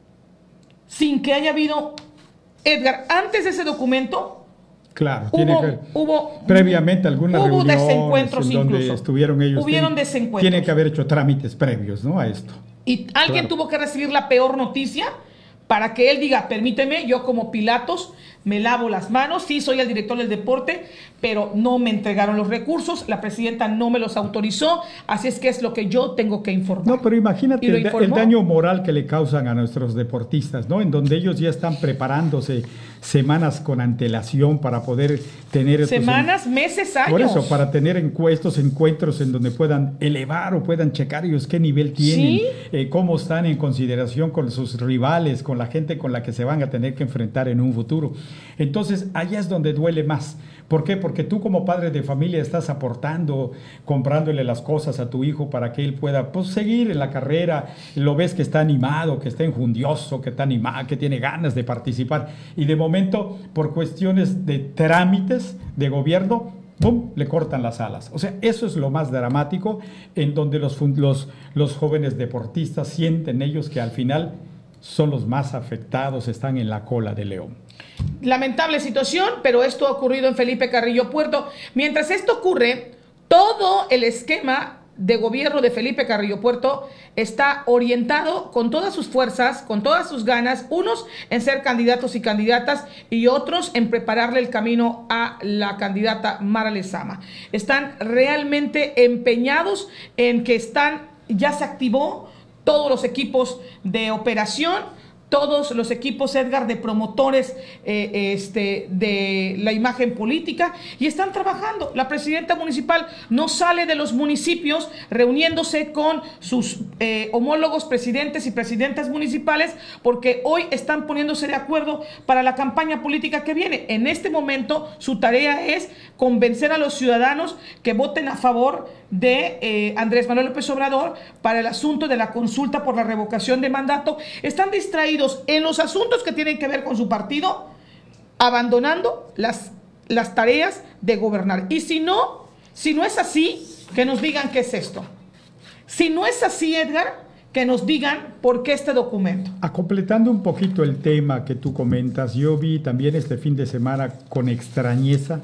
sin que haya habido, Edgar, antes de ese documento? Claro, hubo, tiene que, hubo previamente alguna hubo reunión desencuentros donde incluso. estuvieron ellos. Hubieron tiene, desencuentros. Tiene que haber hecho trámites previos, ¿no? A esto. Y alguien Claro. tuvo que recibir la peor noticia para que él diga, permíteme, yo como Pilatos me lavo las manos, sí soy el director del deporte, pero no me entregaron los recursos, la presidenta no me los autorizó, así es que es lo que yo tengo que informar. No, pero imagínate el, informó. el daño moral que le causan a nuestros deportistas, ¿no? En donde ellos ya están preparándose semanas con antelación para poder tener... estos Semanas, en... meses, años. Por eso, para tener encu- estos encuentros en donde puedan elevar o puedan checar ellos qué nivel tienen, ¿Sí? eh, cómo están en consideración con sus rivales, con la gente con la que se van a tener que enfrentar en un futuro. Entonces, allá es donde duele más. ¿Por qué? Porque tú como padre de familia estás aportando, comprándole las cosas a tu hijo para que él pueda pues, seguir en la carrera, lo ves que está animado, que está enjundioso, que está animado, que tiene ganas de participar, y de momento, por cuestiones de trámites de gobierno, ¡bum!, le cortan las alas. O sea, eso es lo más dramático, en donde los, los, los jóvenes deportistas sienten ellos que al final son los más afectados, están en la cola de león. Lamentable situación, pero esto ha ocurrido en Felipe Carrillo Puerto. Mientras esto ocurre, todo el esquema de gobierno de Felipe Carrillo Puerto está orientado con todas sus fuerzas, con todas sus ganas, unos en ser candidatos y candidatas y otros en prepararle el camino a la candidata Mara Lezama. Están realmente empeñados en que están, ya se activó todos los equipos de operación, todos los equipos, Edgar, de promotores eh, este, de la imagen política, y están trabajando. La presidenta municipal no sale de los municipios reuniéndose con sus eh, homólogos presidentes y presidentas municipales, porque hoy están poniéndose de acuerdo para la campaña política que viene. En este momento su tarea es convencer a los ciudadanos que voten a favor de eh, Andrés Manuel López Obrador para el asunto de la consulta por la revocación de mandato. Están distraídos en los asuntos que tienen que ver con su partido, abandonando las, las tareas de gobernar. Y si no, si no es así, que nos digan qué es esto. Si no es así, Edgar, que nos digan por qué este documento. A completando un poquito el tema que tú comentas, yo vi también este fin de semana con extrañeza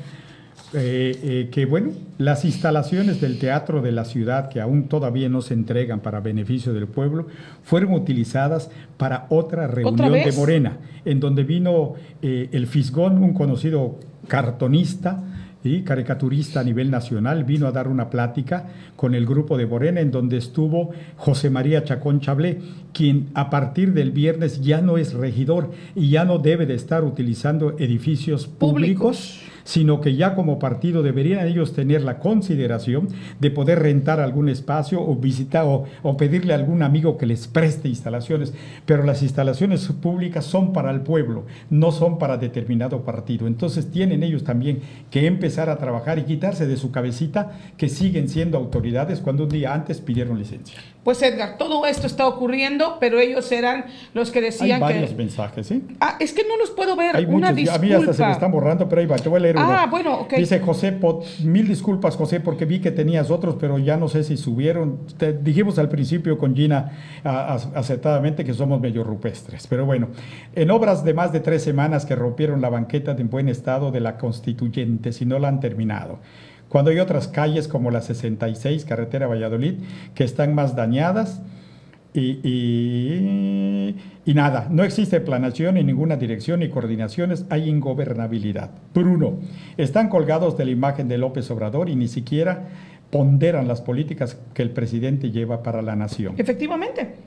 Eh, eh, que bueno, las instalaciones del Teatro de la Ciudad, que aún todavía no se entregan para beneficio del pueblo, fueron utilizadas para otra reunión de Morena, en donde vino eh, el Fisgón, un conocido cartonista y caricaturista a nivel nacional, vino a dar una plática con el grupo de Morena, en donde estuvo José María Chacón Chablé, quien a partir del viernes ya no es regidor y ya no debe de estar utilizando edificios públicos, públicos, sino que ya como partido deberían ellos tener la consideración de poder rentar algún espacio o visitar o, o pedirle a algún amigo que les preste instalaciones, pero las instalaciones públicas son para el pueblo, no son para determinado partido. Entonces tienen ellos también que empezar a trabajar y quitarse de su cabecita que siguen siendo autoridades cuando un día antes pidieron licencia. Pues Edgar, todo esto está ocurriendo, pero ellos eran los que decían que... Hay varios que... mensajes, ¿sí? Ah, es que no los puedo ver. Hay Una muchos, disculpa. a mí hasta se me están borrando, pero ahí va, te voy a leer uno. Ah, bueno, ok. Dice José, Pot, mil disculpas, José, porque vi que tenías otros, pero ya no sé si subieron. Te dijimos al principio con Gina a, a, acertadamente que somos medio rupestres, pero bueno. En obras de más de tres semanas que rompieron la banqueta de en buen estado de la Constituyente, si no la han terminado. Cuando hay otras calles como la sesenta y seis, carretera Valladolid, que están más dañadas. Y, y, y nada, no existe planeación en ninguna dirección ni coordinaciones, hay ingobernabilidad. Bruno, están colgados de la imagen de López Obrador y ni siquiera ponderan las políticas que el presidente lleva para la nación. Efectivamente.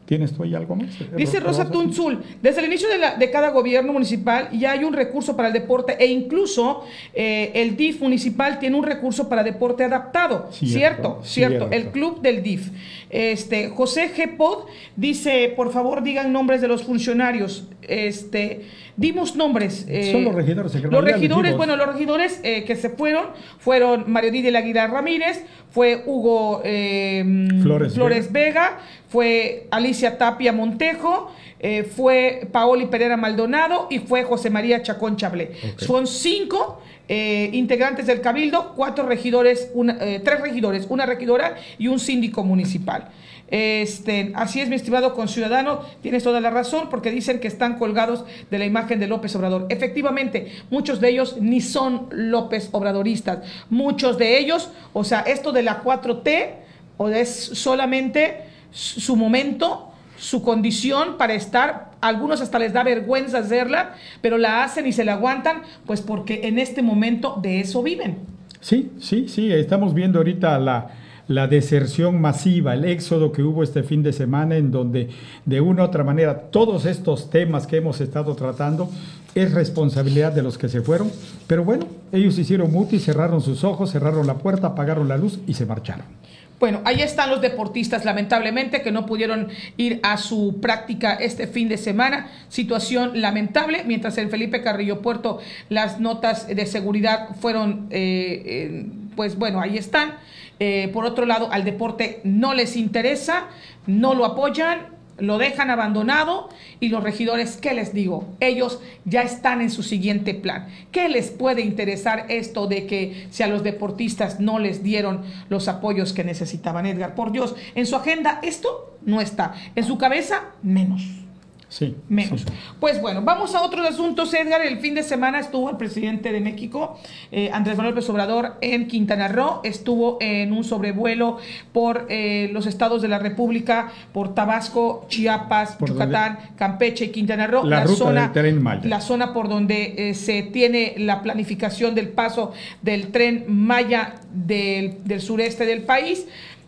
¿Tienes tú ahí algo más? Dice Rosa Tunzul, desde el inicio de, la, de cada gobierno municipal ya hay un recurso para el deporte e incluso eh, el D I F municipal tiene un recurso para deporte adaptado. Cierto, cierto, cierto. cierto. El club del D I F. Este, José G. Pod dice, por favor digan nombres de los funcionarios. Este, dimos nombres. Eh, Son los regidores. Los regidores, bueno, los regidores eh, que se fueron, fueron Mario Díaz Aguilar Ramírez, fue Hugo eh, Flores, Flores Vega. Vega, fue Alicia Tapia Montejo, eh, fue Paoli Pereira Maldonado y fue José María Chacón Chablé. Okay. Son cinco eh, integrantes del Cabildo, cuatro regidores, una, eh, tres regidores, una regidora y un síndico municipal. Este, así es, mi estimado conciudadano, tienes toda la razón, porque dicen que están colgados de la imagen de López Obrador. Efectivamente, muchos de ellos ni son López Obradoristas, muchos de ellos, o sea, esto de la cuatro T, o es solamente su momento, su condición para estar, a algunos hasta les da vergüenza hacerla, pero la hacen y se la aguantan, pues porque en este momento de eso viven. Sí, sí, sí, estamos viendo ahorita la... la deserción masiva, el éxodo que hubo este fin de semana, en donde de una u otra manera todos estos temas que hemos estado tratando es responsabilidad de los que se fueron, pero bueno, ellos hicieron mutis, cerraron sus ojos, cerraron la puerta, apagaron la luz y se marcharon. Bueno, ahí están los deportistas, lamentablemente, que no pudieron ir a su práctica este fin de semana. Situación lamentable, mientras en Felipe Carrillo Puerto las notas de seguridad fueron, eh, eh, pues bueno, ahí están. Eh, por otro lado, al deporte no les interesa, no lo apoyan, lo dejan abandonado, y los regidores, ¿qué les digo? Ellos ya están en su siguiente plan. ¿Qué les puede interesar esto de que si a los deportistas no les dieron los apoyos que necesitaban? Edgar, por Dios, en su agenda esto no está, en su cabeza menos. Sí, menos. Sí. Pues bueno, vamos a otros asuntos, Edgar. El fin de semana estuvo el presidente de México, eh, Andrés Manuel López Obrador, en Quintana Roo. Estuvo en un sobrevuelo por eh, los estados de la República, por Tabasco, Chiapas, por Yucatán, donde, Campeche y Quintana Roo. La, la ruta zona, del Tren Maya. La zona por donde eh, se tiene la planificación del paso del Tren Maya del, del sureste del país.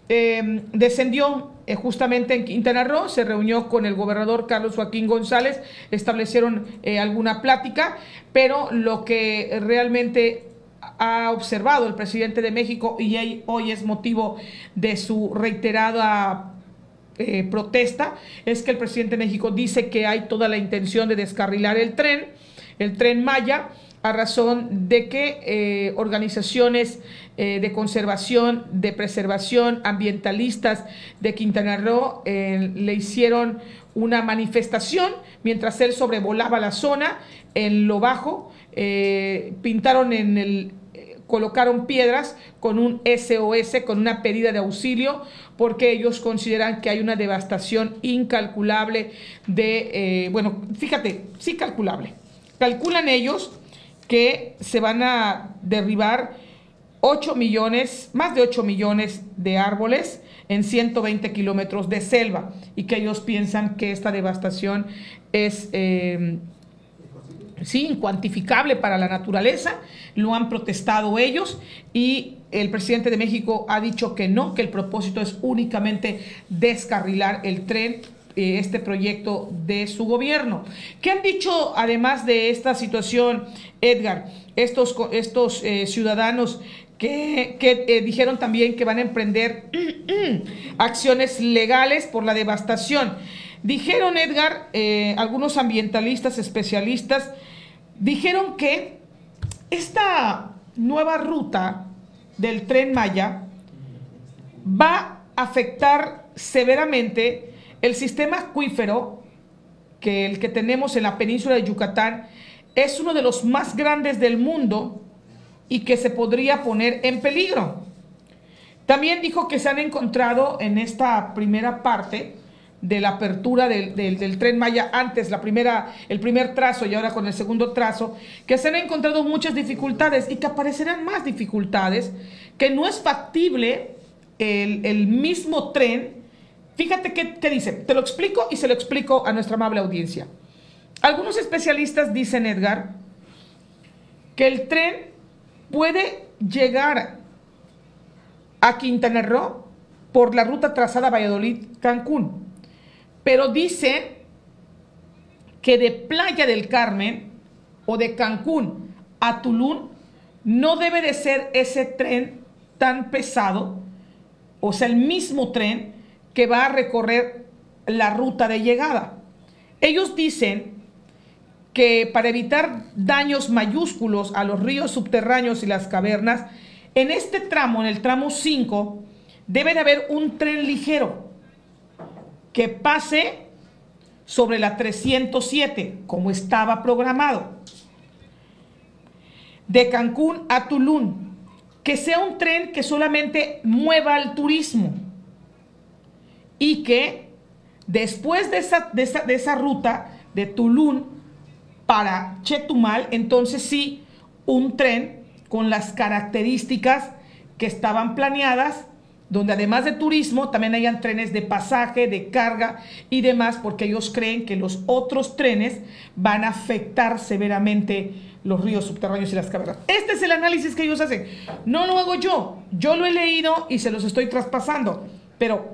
Eh, descendió eh, justamente en Quintana Roo, se reunió con el gobernador Carlos Joaquín González, establecieron eh, alguna plática, pero lo que realmente ha observado el presidente de México, y hoy es motivo de su reiterada eh, protesta, es que el presidente de México dice que hay toda la intención de descarrilar el tren, el Tren Maya, a razón de que eh, organizaciones eh, de conservación, de preservación, ambientalistas de Quintana Roo eh, le hicieron una manifestación mientras él sobrevolaba la zona. En lo bajo eh, pintaron en el, eh, colocaron piedras con un S O S, con una pedida de auxilio, porque ellos consideran que hay una devastación incalculable de, eh, bueno, fíjate, sí calculable, calculan ellos que se van a derribar ocho millones, más de ocho millones de árboles en ciento veinte kilómetros de selva, y que ellos piensan que esta devastación es eh, sí, incuantificable para la naturaleza. Lo han protestado ellos, y el presidente de México ha dicho que no, que el propósito es únicamente descarrilar el tren, este proyecto de su gobierno. ¿Qué han dicho además de esta situación, Edgar, estos, estos eh, ciudadanos que, que eh, dijeron también que van a emprender acciones legales por la devastación? Dijeron, Edgar, eh, algunos ambientalistas especialistas dijeron que esta nueva ruta del Tren Maya va a afectar severamente el sistema acuífero, que el que tenemos en la península de Yucatán es uno de los más grandes del mundo y que se podría poner en peligro. También dijo que se han encontrado en esta primera parte de la apertura del, del, del Tren Maya, antes la primera, el primer trazo y ahora con el segundo trazo, que se han encontrado muchas dificultades y que aparecerán más dificultades, que no es factible el, el mismo tren. Fíjate qué, qué dice, te lo explico y se lo explico a nuestra amable audiencia. Algunos especialistas dicen, Edgar, que el tren puede llegar a Quintana Roo por la ruta trazada Valladolid-Cancún, pero dicen que de Playa del Carmen o de Cancún a Tulum no debe de ser ese tren tan pesado, o sea, el mismo tren que va a recorrer la ruta de llegada. Ellos dicen que para evitar daños mayúsculos a los ríos subterráneos y las cavernas, en este tramo, en el tramo cinco, debe de haber un tren ligero que pase sobre la trescientos siete, como estaba programado, de Cancún a Tulum, que sea un tren que solamente mueva al turismo y que después de esa, de esa, de esa ruta de Tulum para Chetumal, entonces sí, un tren con las características que estaban planeadas, donde además de turismo también hayan trenes de pasaje, de carga y demás, porque ellos creen que los otros trenes van a afectar severamente los ríos subterráneos y las cavernas. Este es el análisis que ellos hacen. No lo hago yo, yo lo he leído y se los estoy traspasando, pero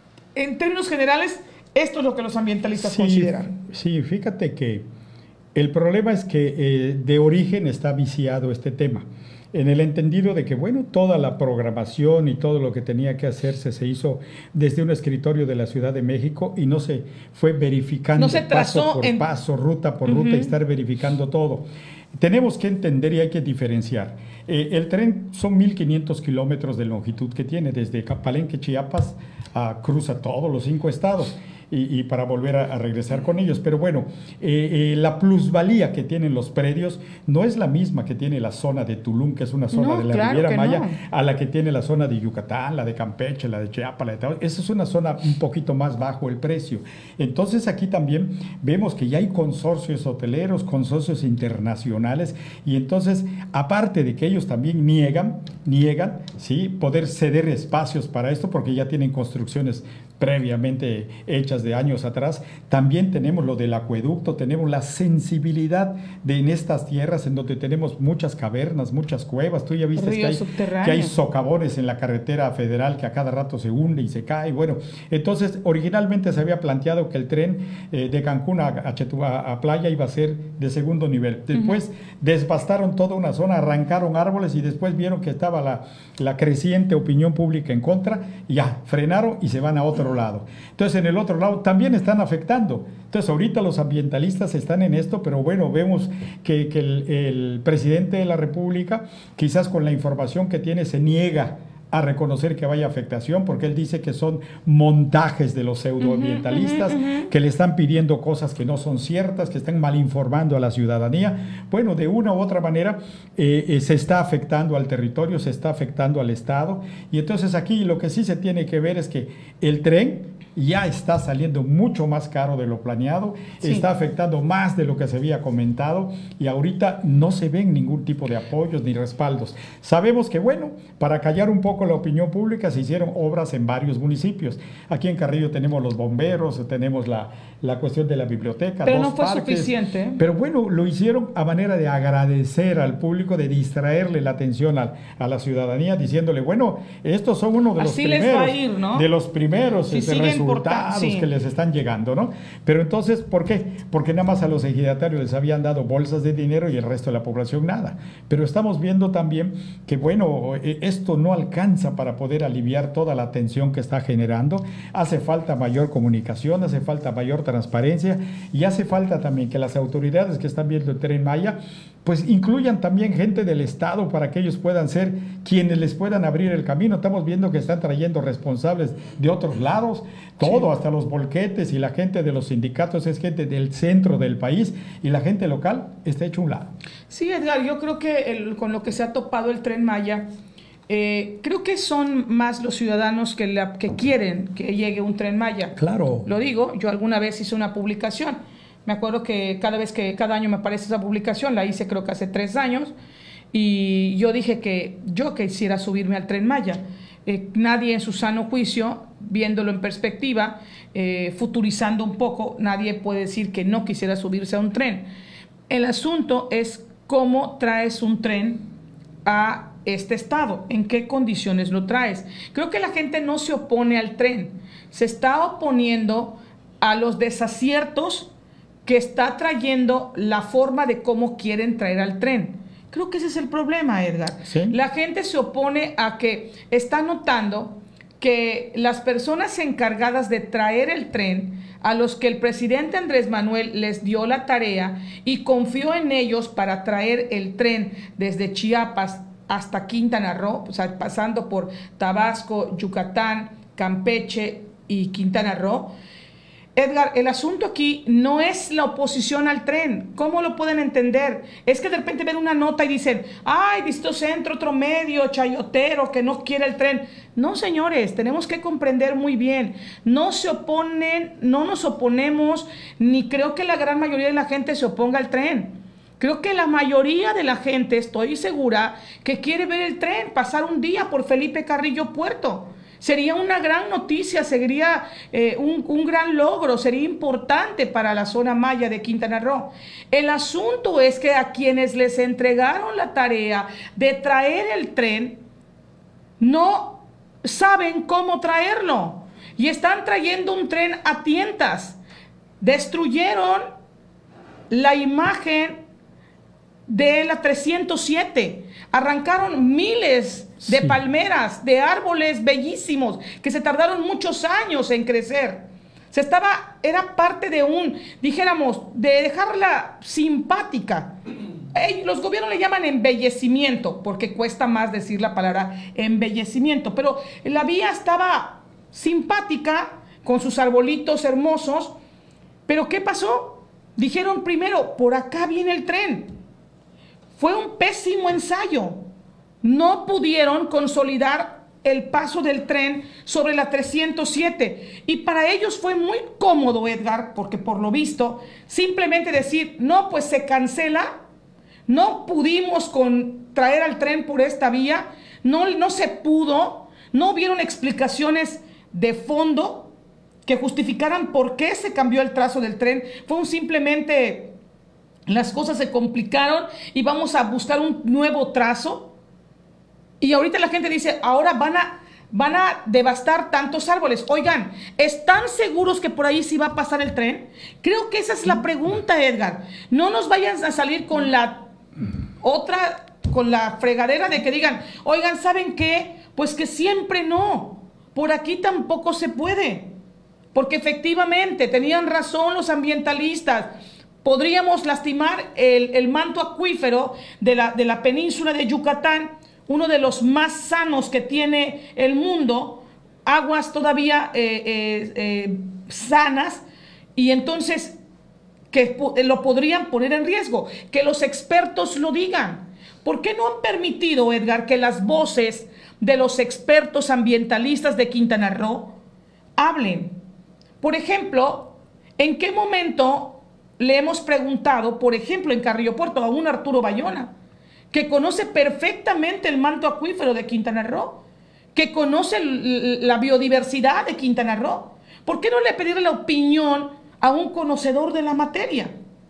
en términos generales, esto es lo que los ambientalistas sí, consideran. Sí, fíjate que el problema es que eh, de origen está viciado este tema, en el entendido de que, bueno, toda la programación y todo lo que tenía que hacerse se hizo desde un escritorio de la Ciudad de México y no se fue verificando no se paso por en... paso, ruta por ruta, uh-huh. y estar verificando todo. Tenemos que entender y hay que diferenciar. Eh, el tren son mil quinientos kilómetros de longitud que tiene, desde Palenque, Chiapas, a, cruza todos los cinco estados. Y, y para volver a, a regresar con ellos. Pero bueno, eh, eh, la plusvalía que tienen los predios no es la misma que tiene la zona de Tulum, que es una zona no, de la claro Riviera Maya, no. a la que tiene la zona de Yucatán, la de Campeche, la de Chiapas, la de Tabasco. Esa es una zona un poquito más bajo el precio. Entonces aquí también vemos que ya hay consorcios hoteleros, consorcios internacionales, y entonces, aparte de que ellos también niegan, niegan, ¿sí?, poder ceder espacios para esto, porque ya tienen construcciones previamente hechas de años atrás, también tenemos lo del acueducto, tenemos la sensibilidad de en estas tierras en donde tenemos muchas cavernas, muchas cuevas. Tú ya viste que hay, que hay socavones en la carretera federal que a cada rato se hunde y se cae. Bueno, entonces originalmente se había planteado que el tren eh, de Cancún a, a, a, a Playa iba a ser de segundo nivel. Después uh-huh. desbastaron toda una zona, arrancaron árboles y después vieron que estaba la, la creciente opinión pública en contra, y ya frenaron y se van a otro lado. Entonces en el otro lado también están afectando. Entonces ahorita los ambientalistas están en esto, pero bueno, vemos que, que el, el presidente de la República, quizás con la información que tiene, se niega a reconocer que vaya afectación, porque él dice que son montajes de los pseudoambientalistas, uh-huh, uh-huh. que le están pidiendo cosas que no son ciertas, que están mal informando a la ciudadanía. Bueno, de una u otra manera eh, eh, se está afectando al territorio, se está afectando al Estado, y entonces aquí lo que sí se tiene que ver es que el tren ya está saliendo mucho más caro de lo planeado, sí. está afectando más de lo que se había comentado, y ahorita no se ven ningún tipo de apoyos ni respaldos. Sabemos que, bueno, para callar un poco la opinión pública se hicieron obras en varios municipios. Aquí en Carrillo tenemos los bomberos, tenemos la, la cuestión de la biblioteca. Pero dos no fue parques, suficiente. Pero bueno, lo hicieron a manera de agradecer al público, de distraerle la atención a, a la ciudadanía, diciéndole, bueno, estos son uno de los Así primeros, les va a ir, ¿no? de los primeros si este, resultados sí. que les están llegando, ¿no? Pero entonces, ¿por qué? Porque nada más a los ejidatarios les habían dado bolsas de dinero y el resto de la población nada. Pero estamos viendo también que, bueno, esto no alcanza para poder aliviar toda la tensión que está generando. Hace falta mayor comunicación, hace falta mayor transparencia, y hace falta también que las autoridades que están viendo el Tren Maya pues incluyan también gente del Estado para que ellos puedan ser quienes les puedan abrir el camino. Estamos viendo que están trayendo responsables de otros lados, todo, sí. hasta los volquetes, y la gente de los sindicatos es gente del centro del país, y la gente local está hecho un lado. Sí, Edgar, yo creo que el, con lo que se ha topado el Tren Maya, eh, creo que son más los ciudadanos que, la, que quieren que llegue un Tren Maya. Claro. Lo digo, yo alguna vez hice una publicación. Me acuerdo que cada vez que cada año me aparece esa publicación, la hice creo que hace tres años, y yo dije que yo quisiera subirme al Tren Maya. Eh, nadie en su sano juicio, viéndolo en perspectiva, eh, futurizando un poco, nadie puede decir que no quisiera subirse a un tren. El asunto es cómo traes un tren a este estado, en qué condiciones lo traes. Creo que la gente no se opone al tren, se está oponiendo a los desaciertos que está trayendo la forma de cómo quieren traer al tren. Creo que ese es el problema, Edgar. ¿Sí? La gente se opone a que está notando que las personas encargadas de traer el tren, a los que el presidente Andrés Manuel les dio la tarea y confió en ellos para traer el tren desde Chiapas hasta Quintana Roo, o sea, pasando por Tabasco, Yucatán, Campeche y Quintana Roo. Edgar, el asunto aquí no es la oposición al tren. ¿Cómo lo pueden entender? Es que de repente ven una nota y dicen, ay, Distrito Centro, otro medio, chayotero, que no quiere el tren. No, señores, tenemos que comprender muy bien. No se oponen, no nos oponemos, ni creo que la gran mayoría de la gente se oponga al tren. Creo que la mayoría de la gente, estoy segura, que quiere ver el tren, pasar un día por Felipe Carrillo Puerto. Sería una gran noticia, sería eh, un, un gran logro, sería importante para la zona maya de Quintana Roo. El asunto es que a quienes les entregaron la tarea de traer el tren, no saben cómo traerlo. Y están trayendo un tren a tientas. Destruyeron la imagen de la trescientos siete. Arrancaron miles de sí. palmeras, de árboles bellísimos que se tardaron muchos años en crecer. Se estaba, era parte de un, dijéramos, de dejarla simpática. Eh, los gobiernos le llaman embellecimiento, porque cuesta más decir la palabra embellecimiento, pero la vía estaba simpática, con sus arbolitos hermosos, pero ¿qué pasó? Dijeron primero, por acá viene el tren. Fue un pésimo ensayo. No pudieron consolidar el paso del tren sobre la trescientos siete. Y para ellos fue muy cómodo, Edgar, porque por lo visto, simplemente decir, no, pues se cancela, no pudimos con, traer al tren por esta vía, no, no se pudo, no hubieron explicaciones de fondo que justificaran por qué se cambió el trazo del tren. Fue un simplemente, las cosas se complicaron y vamos a buscar un nuevo trazo. Y ahorita la gente dice, ahora van a, van a devastar tantos árboles. Oigan, ¿están seguros que por ahí sí va a pasar el tren? Creo que esa es la pregunta, Edgar. No nos vayan a salir con la otra, con la fregadera de que digan, oigan, ¿saben qué? Pues que siempre no. Por aquí tampoco se puede. Porque efectivamente tenían razón los ambientalistas. Podríamos lastimar el, el manto acuífero de la, de la península de Yucatán, uno de los más sanos que tiene el mundo, aguas todavía eh, eh, eh, sanas, y entonces que lo podrían poner en riesgo, que los expertos lo digan. ¿Por qué no han permitido, Edgar, que las voces de los expertos ambientalistas de Quintana Roo hablen? Por ejemplo, ¿en qué momento le hemos preguntado, por ejemplo, en Carrillo Puerto, a un Arturo Bayona, que conoce perfectamente el manto acuífero de Quintana Roo, que conoce la biodiversidad de Quintana Roo? ¿Por qué no le pedirle la opinión a un conocedor de la materia?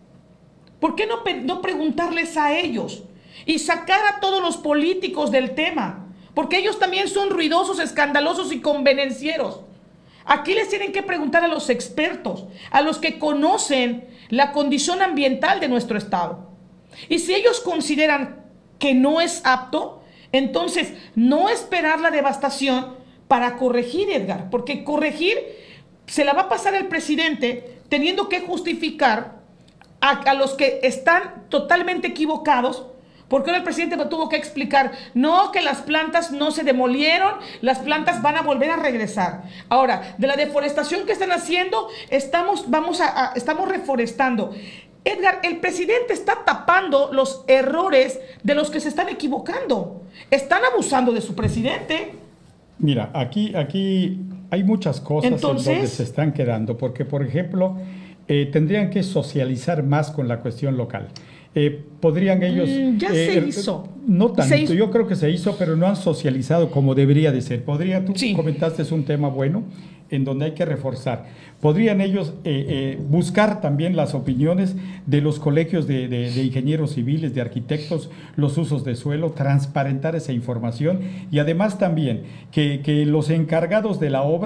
¿Por qué no, no preguntarles a ellos y sacar a todos los políticos del tema? Porque ellos también son ruidosos, escandalosos y convenencieros. Aquí les tienen que preguntar a los expertos, a los que conocen la condición ambiental de nuestro estado. Y si ellos consideran que no es apto, entonces no esperar la devastación para corregir, Edgar, porque corregir se la va a pasar el presidente teniendo que justificar a, a los que están totalmente equivocados, porque ahora el presidente tuvo que explicar, no, que las plantas no se demolieron, las plantas van a volver a regresar. Ahora, de la deforestación que están haciendo, estamos, vamos a, a, estamos reforestando. Edgar, el presidente está tapando los errores de los que se están equivocando. Están abusando de su presidente. Mira, aquí, aquí hay muchas cosas Entonces, en donde se están quedando, porque, por ejemplo, eh, tendrían que socializar más con la cuestión local. Eh, podrían ellos... Mm, ya eh, se hizo. No tanto, se hizo. Yo creo que se hizo, pero no han socializado como debería de ser. Podría, tú sí. comentaste, es un tema bueno, en donde hay que reforzar. Podrían ellos eh, eh, buscar también las opiniones de los colegios de, de, de ingenieros civiles, de arquitectos, los usos de suelo, transparentar esa información, y además también que, que los encargados de la obra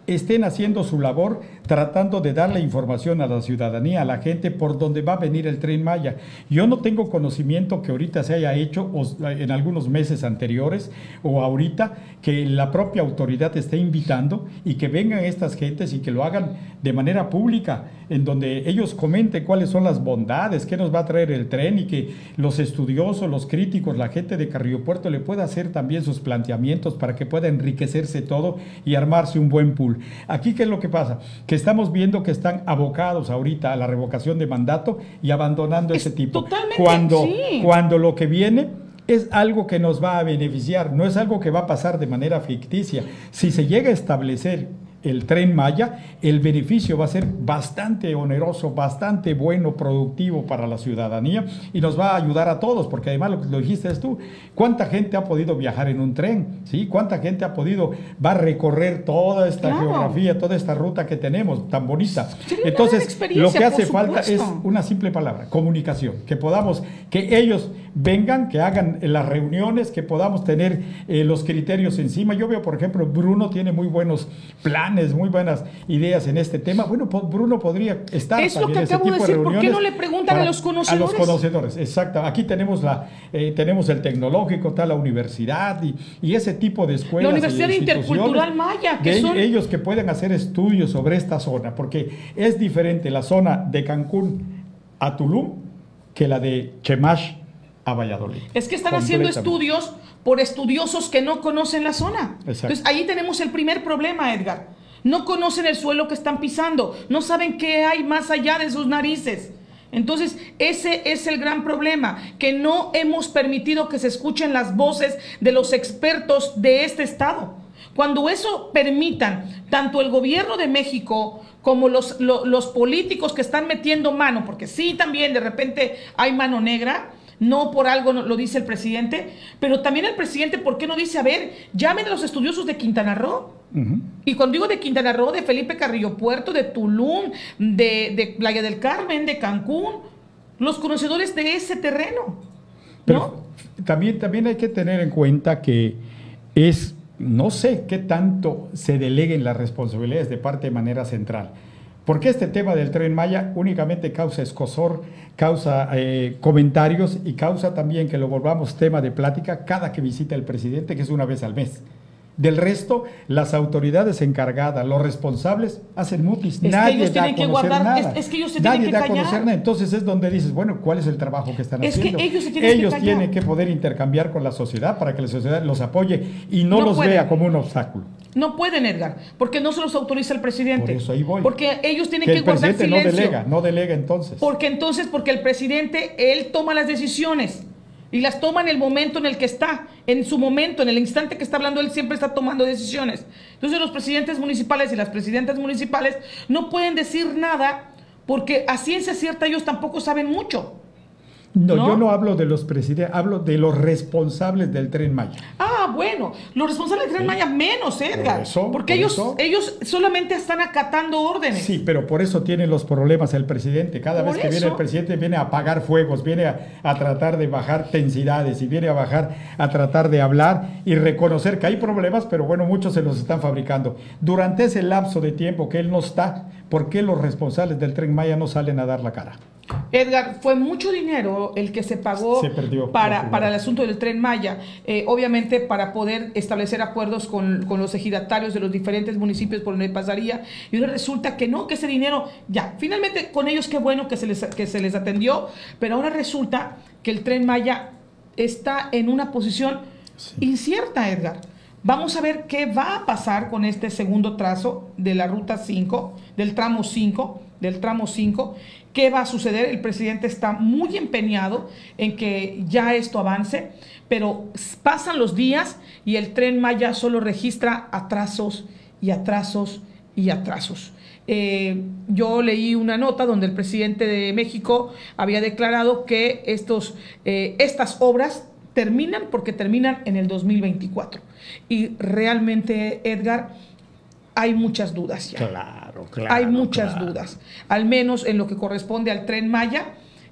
estén haciendo su labor, tratando de darle información a la ciudadanía, a la gente, por donde va a venir el Tren Maya. Yo no tengo conocimiento que ahorita se haya hecho, o en algunos meses anteriores, o ahorita, que la propia autoridad esté invitando y que vengan estas gentes y que lo hagan de manera pública, en donde ellos comenten cuáles son las bondades, qué nos va a traer el tren, y que los estudiosos, los críticos, la gente de Carrillo Puerto le pueda hacer también sus planteamientos para que pueda enriquecerse todo y armarse un buen pool. Aquí, ¿qué es lo que pasa? Que estamos viendo que están abocados ahorita a la revocación de mandato y abandonando es ese tipo. Totalmente, cuando, sí. cuando lo que viene es algo que nos va a beneficiar, no es algo que va a pasar de manera ficticia. Si se llega a establecer el Tren Maya, el beneficio va a ser bastante oneroso, bastante bueno, productivo para la ciudadanía, y nos va a ayudar a todos, porque además lo que lo dijiste tú, ¿cuánta gente ha podido viajar en un tren? ¿Sí? ¿Cuánta gente ha podido, va a recorrer toda esta claro. geografía, toda esta ruta que tenemos tan bonita? Sería Entonces, lo que hace falta es supuesto. una simple palabra: comunicación, que podamos, que ellos vengan, que hagan las reuniones, que podamos tener eh, los criterios encima. Yo veo, por ejemplo, Bruno tiene muy buenos planes, muy buenas ideas en este tema. Bueno, pues Bruno podría estar es también lo que en ese acabo tipo de decir, de reuniones. ¿por qué no le preguntan a los conocedores? A los conocedores, exacto. Aquí tenemos la, eh, tenemos el tecnológico, está la universidad y, y ese tipo de escuelas. La Universidad Intercultural Maya, que de son... ellos que pueden hacer estudios sobre esta zona, porque es diferente la zona de Cancún a Tulum que la de Chemash a Valladolid. Es que están haciendo estudios por estudiosos que no conocen la zona. Exacto. Entonces ahí tenemos el primer problema, Edgar. No conocen el suelo que están pisando, no saben qué hay más allá de sus narices. Entonces ese es el gran problema, que no hemos permitido que se escuchen las voces de los expertos de este estado. Cuando eso permitan, tanto el gobierno de México como los, lo, los políticos que están metiendo mano, porque sí, también de repente hay mano negra, no por algo lo dice el presidente, pero también el presidente, ¿por qué no dice, a ver, llamen a los estudiosos de Quintana Roo? Uh-huh. Y cuando digo de Quintana Roo, de Felipe Carrillo Puerto, de Tulum, de, de Playa del Carmen, de Cancún, los conocedores de ese terreno, ¿no? Pero también, también hay que tener en cuenta que es, no sé qué tanto se deleguen las responsabilidades de parte de manera central. Porque este tema del Tren Maya únicamente causa escozor, causa eh, comentarios y causa también que lo volvamos tema de plática cada que visita el presidente, que es una vez al mes. Del resto, las autoridades encargadas, los responsables, hacen mutis. Es Nadie que ellos da tienen a que conocer guardar, nada. Es, es que ellos se Nadie tienen que da callar. a conocer nada. Entonces es donde dices, bueno, ¿cuál es el trabajo que están es haciendo? Que ellos se tienen ellos que tienen que poder intercambiar con la sociedad para que la sociedad los apoye y no, no los pueden. vea como un obstáculo. No pueden, Edgar, porque no se los autoriza el presidente. Por eso ahí voy. Porque ellos tienen que que el guardar presidente silencio. no delega, no delega entonces. Porque entonces, porque el presidente, él toma las decisiones y las toma en el momento en el que está, en su momento, en el instante que está hablando, él siempre está tomando decisiones. Entonces los presidentes municipales y las presidentas municipales no pueden decir nada porque a ciencia cierta ellos tampoco saben mucho. No, ¿no? Yo no hablo de los presidentes, hablo de los responsables del Tren Maya. Ah, bueno, los responsables del Tren Sí. Maya menos, Edgar, Por eso, porque por ellos, eso. ellos solamente están acatando órdenes. Sí, pero por eso tienen los problemas el presidente. Cada Por vez que eso. viene el presidente viene a apagar fuegos, viene a, a tratar de bajar tensidades y viene a bajar, a tratar de hablar y reconocer que hay problemas, pero bueno, muchos se los están fabricando. Durante ese lapso de tiempo que él no está, ¿por qué los responsables del Tren Maya no salen a dar la cara? Edgar, fue mucho dinero el que se pagó se perdió, para, para el asunto del Tren Maya, eh, obviamente para poder establecer acuerdos con, con los ejidatarios de los diferentes municipios por donde pasaría, y ahora resulta que no, que ese dinero, ya, finalmente con ellos qué bueno que se les, que se les atendió, pero ahora resulta que el Tren Maya está en una posición sí. incierta, Edgar. Vamos a ver qué va a pasar con este segundo trazo de la ruta cinco, del tramo cinco, del tramo cinco. ¿Qué va a suceder? El presidente está muy empeñado en que ya esto avance, pero pasan los días y el Tren Maya solo registra atrasos y atrasos y atrasos. Eh, yo leí una nota donde el presidente de México había declarado que estos, eh, estas obras terminan porque terminan en el dos mil veinticuatro. Y realmente, Edgar, hay muchas dudas ya. Claro, claro. Hay muchas claro. dudas. Al menos en lo que corresponde al Tren Maya,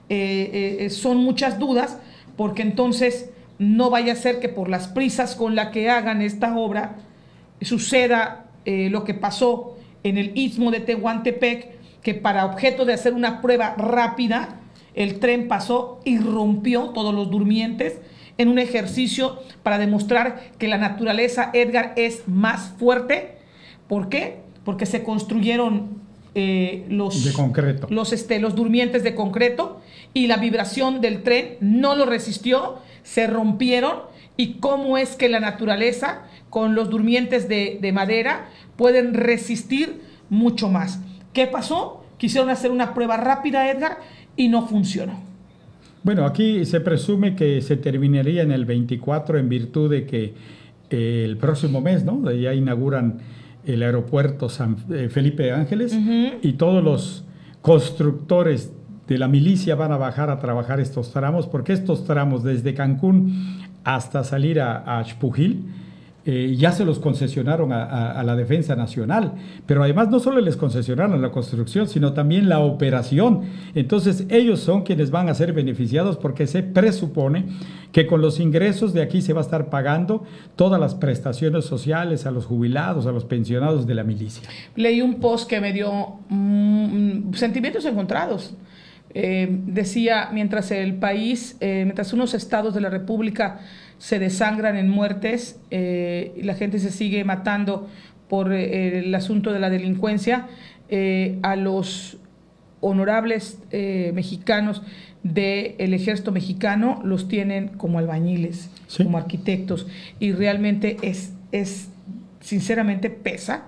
eh, eh, son muchas dudas, porque entonces no vaya a ser que por las prisas con la que hagan esta obra suceda eh, lo que pasó en el Istmo de Tehuantepec, que para objeto de hacer una prueba rápida, el tren pasó y rompió todos los durmientes en un ejercicio para demostrar que la naturaleza, Edgar, es más fuerte. ¿Por qué? Porque se construyeron eh, los, de concreto. Los, este, los durmientes de concreto y la vibración del tren no lo resistió, se rompieron. Y cómo es que la naturaleza con los durmientes de, de madera pueden resistir mucho más. ¿Qué pasó? Quisieron hacer una prueba rápida, Edgar, y no funcionó. Bueno, aquí se presume que se terminaría en el veinticuatro en virtud de que eh, el próximo mes, ¿no? Ya inauguran el aeropuerto San eh, Felipe Ángeles, uh-huh. y todos los constructores de la milicia van a bajar a trabajar estos tramos, porque estos tramos desde Cancún hasta salir a, a Xpujil, eh, ya se los concesionaron a, a, a la Defensa Nacional, pero además no solo les concesionaron la construcción, sino también la operación. Entonces ellos son quienes van a ser beneficiados, porque se presupone que con los ingresos de aquí se va a estar pagando todas las prestaciones sociales a los jubilados, a los pensionados de la milicia. Leí un post que me dio mmm, sentimientos encontrados. Eh, decía, mientras el país, eh, mientras unos estados de la República se desangran en muertes, eh, y la gente se sigue matando por eh, el asunto de la delincuencia, eh, a los honorables eh, mexicanos del ejército mexicano los tienen como albañiles, ¿sí?, como arquitectos, y realmente es, es sinceramente pesa.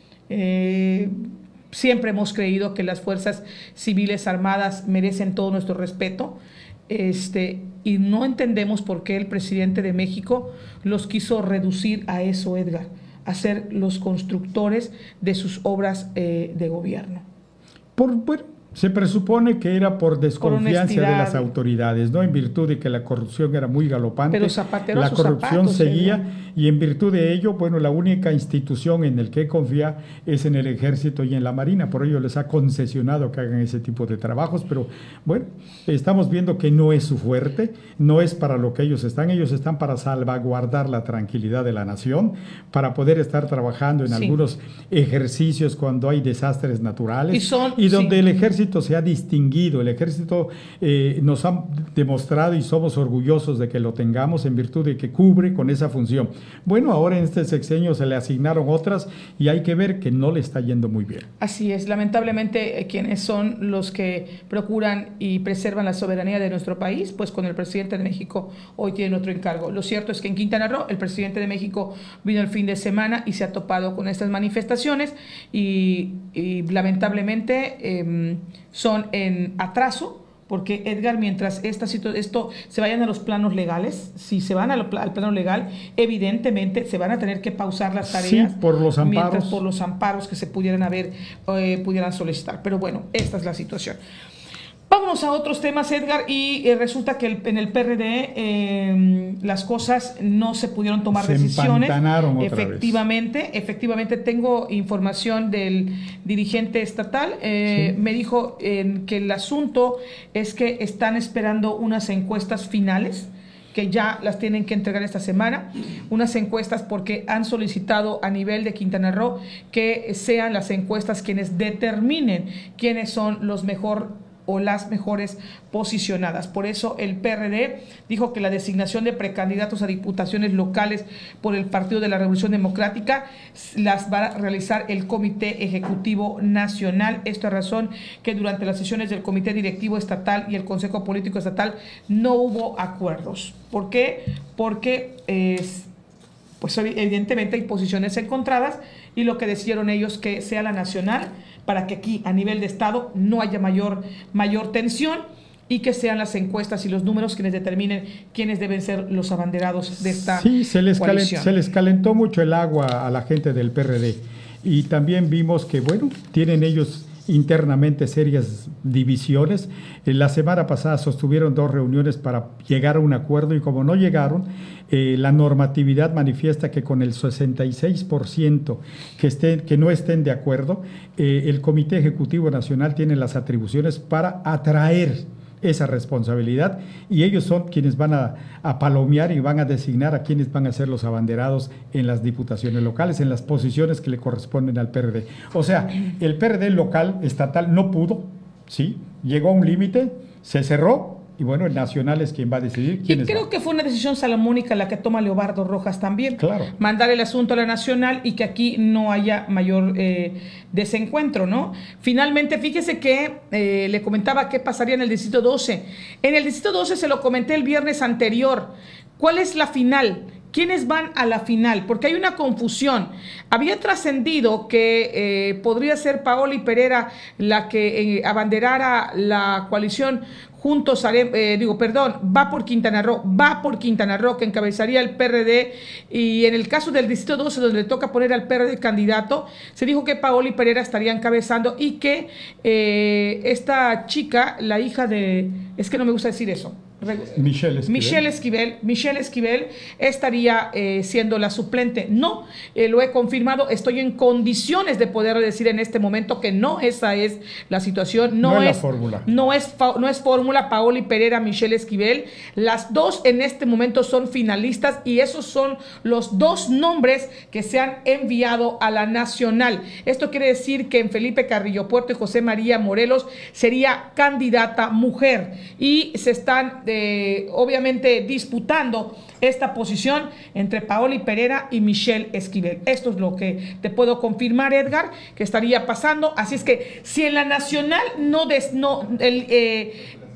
Eh, Siempre hemos creído que las fuerzas civiles armadas merecen todo nuestro respeto, este, y no entendemos por qué el presidente de México los quiso reducir a eso, Edgar, a ser los constructores de sus obras eh, de gobierno. Por, por, se presupone que era por desconfianza por de las autoridades, ¿no? En virtud de que la corrupción era muy galopante. Pero Zapatero la a sus corrupción zapatos, seguía, ¿eh? Y en virtud de ello, bueno, la única institución en la que confía es en el Ejército y en la Marina. Por ello les ha concesionado que hagan ese tipo de trabajos, pero bueno, estamos viendo que no es su fuerte, no es para lo que ellos están. Ellos están para salvaguardar la tranquilidad de la nación, para poder estar trabajando en sí. algunos ejercicios cuando hay desastres naturales, y, son, y donde sí. el ejército se ha distinguido. El ejército eh, nos ha demostrado y somos orgullosos de que lo tengamos en virtud de que cubre con esa función. Bueno, ahora en este sexenio se le asignaron otras y hay que ver que no le está yendo muy bien. Así es, lamentablemente eh, quienes son los que procuran y preservan la soberanía de nuestro país, pues con el presidente de México hoy tienen otro encargo. Lo cierto es que en Quintana Roo el presidente de México vino el fin de semana y se ha topado con estas manifestaciones y, y lamentablemente eh, son en atraso. Porque, Edgar, mientras esta esto se vayan a los planos legales, si se van al, al plano legal, evidentemente se van a tener que pausar las tareas. Sí, por los amparos. Mientras por los amparos que se pudieran haber, eh, pudieran solicitar. Pero bueno, esta es la situación. Vámonos a otros temas, Edgar, y eh, resulta que el, en el P R D eh, las cosas no se pudieron tomar se decisiones. Empantanaron otra efectivamente, vez. efectivamente tengo información del dirigente estatal, eh, sí. me dijo eh, que el asunto es que están esperando unas encuestas finales, que ya las tienen que entregar esta semana, unas encuestas porque han solicitado a nivel de Quintana Roo que sean las encuestas quienes determinen quiénes son los mejor o las mejores posicionadas. Por eso el P R D dijo que la designación de precandidatos a diputaciones locales por el Partido de la Revolución Democrática las va a realizar el Comité Ejecutivo Nacional. Esta razón que durante las sesiones del Comité Directivo Estatal y el Consejo Político Estatal no hubo acuerdos. ¿Por qué? Porque es... pues evidentemente hay posiciones encontradas y lo que decidieron ellos que sea la nacional para que aquí a nivel de estado no haya mayor, mayor tensión y que sean las encuestas y los números quienes determinen quiénes deben ser los abanderados de esta sí, se les coalición. Se les calentó mucho el agua a la gente del P R D y también vimos que, bueno, tienen ellos internamente serias divisiones. La semana pasada sostuvieron dos reuniones para llegar a un acuerdo y como no llegaron, eh, la normatividad manifiesta que con el sesenta y seis por ciento que, estén, que no estén de acuerdo, eh, el Comité Ejecutivo Nacional tiene las atribuciones para atraer esa responsabilidad y ellos son quienes van a, a palomear y van a designar a quienes van a ser los abanderados en las diputaciones locales, en las posiciones que le corresponden al P R D. O sea, el P R D local, estatal, no pudo, ¿sí? Llegó a un límite, se cerró. Y bueno, el nacional es quien va a decidir quién es. Y creo que fue una decisión salomónica la que toma Leobardo Rojas también. Claro. Mandar el asunto a la nacional y que aquí no haya mayor eh, desencuentro, ¿no? Finalmente, fíjese que eh, le comentaba qué pasaría en el distrito doce. En el distrito doce se lo comenté el viernes anterior. ¿Cuál es la final? ¿Quiénes van a la final? Porque hay una confusión. Había trascendido que eh, podría ser Paoli Pereira la que eh, abanderara la coalición Juntos, eh, digo, perdón, va por Quintana Roo, va por Quintana Roo, que encabezaría el P R D, y en el caso del distrito doce, donde le toca poner al P R D candidato, se dijo que Paoli Pereira estaría encabezando y que eh, esta chica, la hija de, es que no me gusta decir eso, Michelle Esquivel. Michelle Esquivel, Michelle Esquivel estaría eh, siendo la suplente. No, eh, lo he confirmado, estoy en condiciones de poder decir en este momento que no, esa es la situación, no, no es, es la fórmula. No es, no es fórmula Paoli Pereira, Michelle Esquivel. Las dos en este momento son finalistas y esos son los dos nombres que se han enviado a la nacional. Esto quiere decir que en Felipe Carrillo Puerto y José María Morelos sería candidata mujer y se están Eh, obviamente disputando esta posición entre Paoli Pereira y Michelle Esquivel. Esto es lo que te puedo confirmar, Edgar, que estaría pasando. Así es que si en la nacional no, des, no el, eh,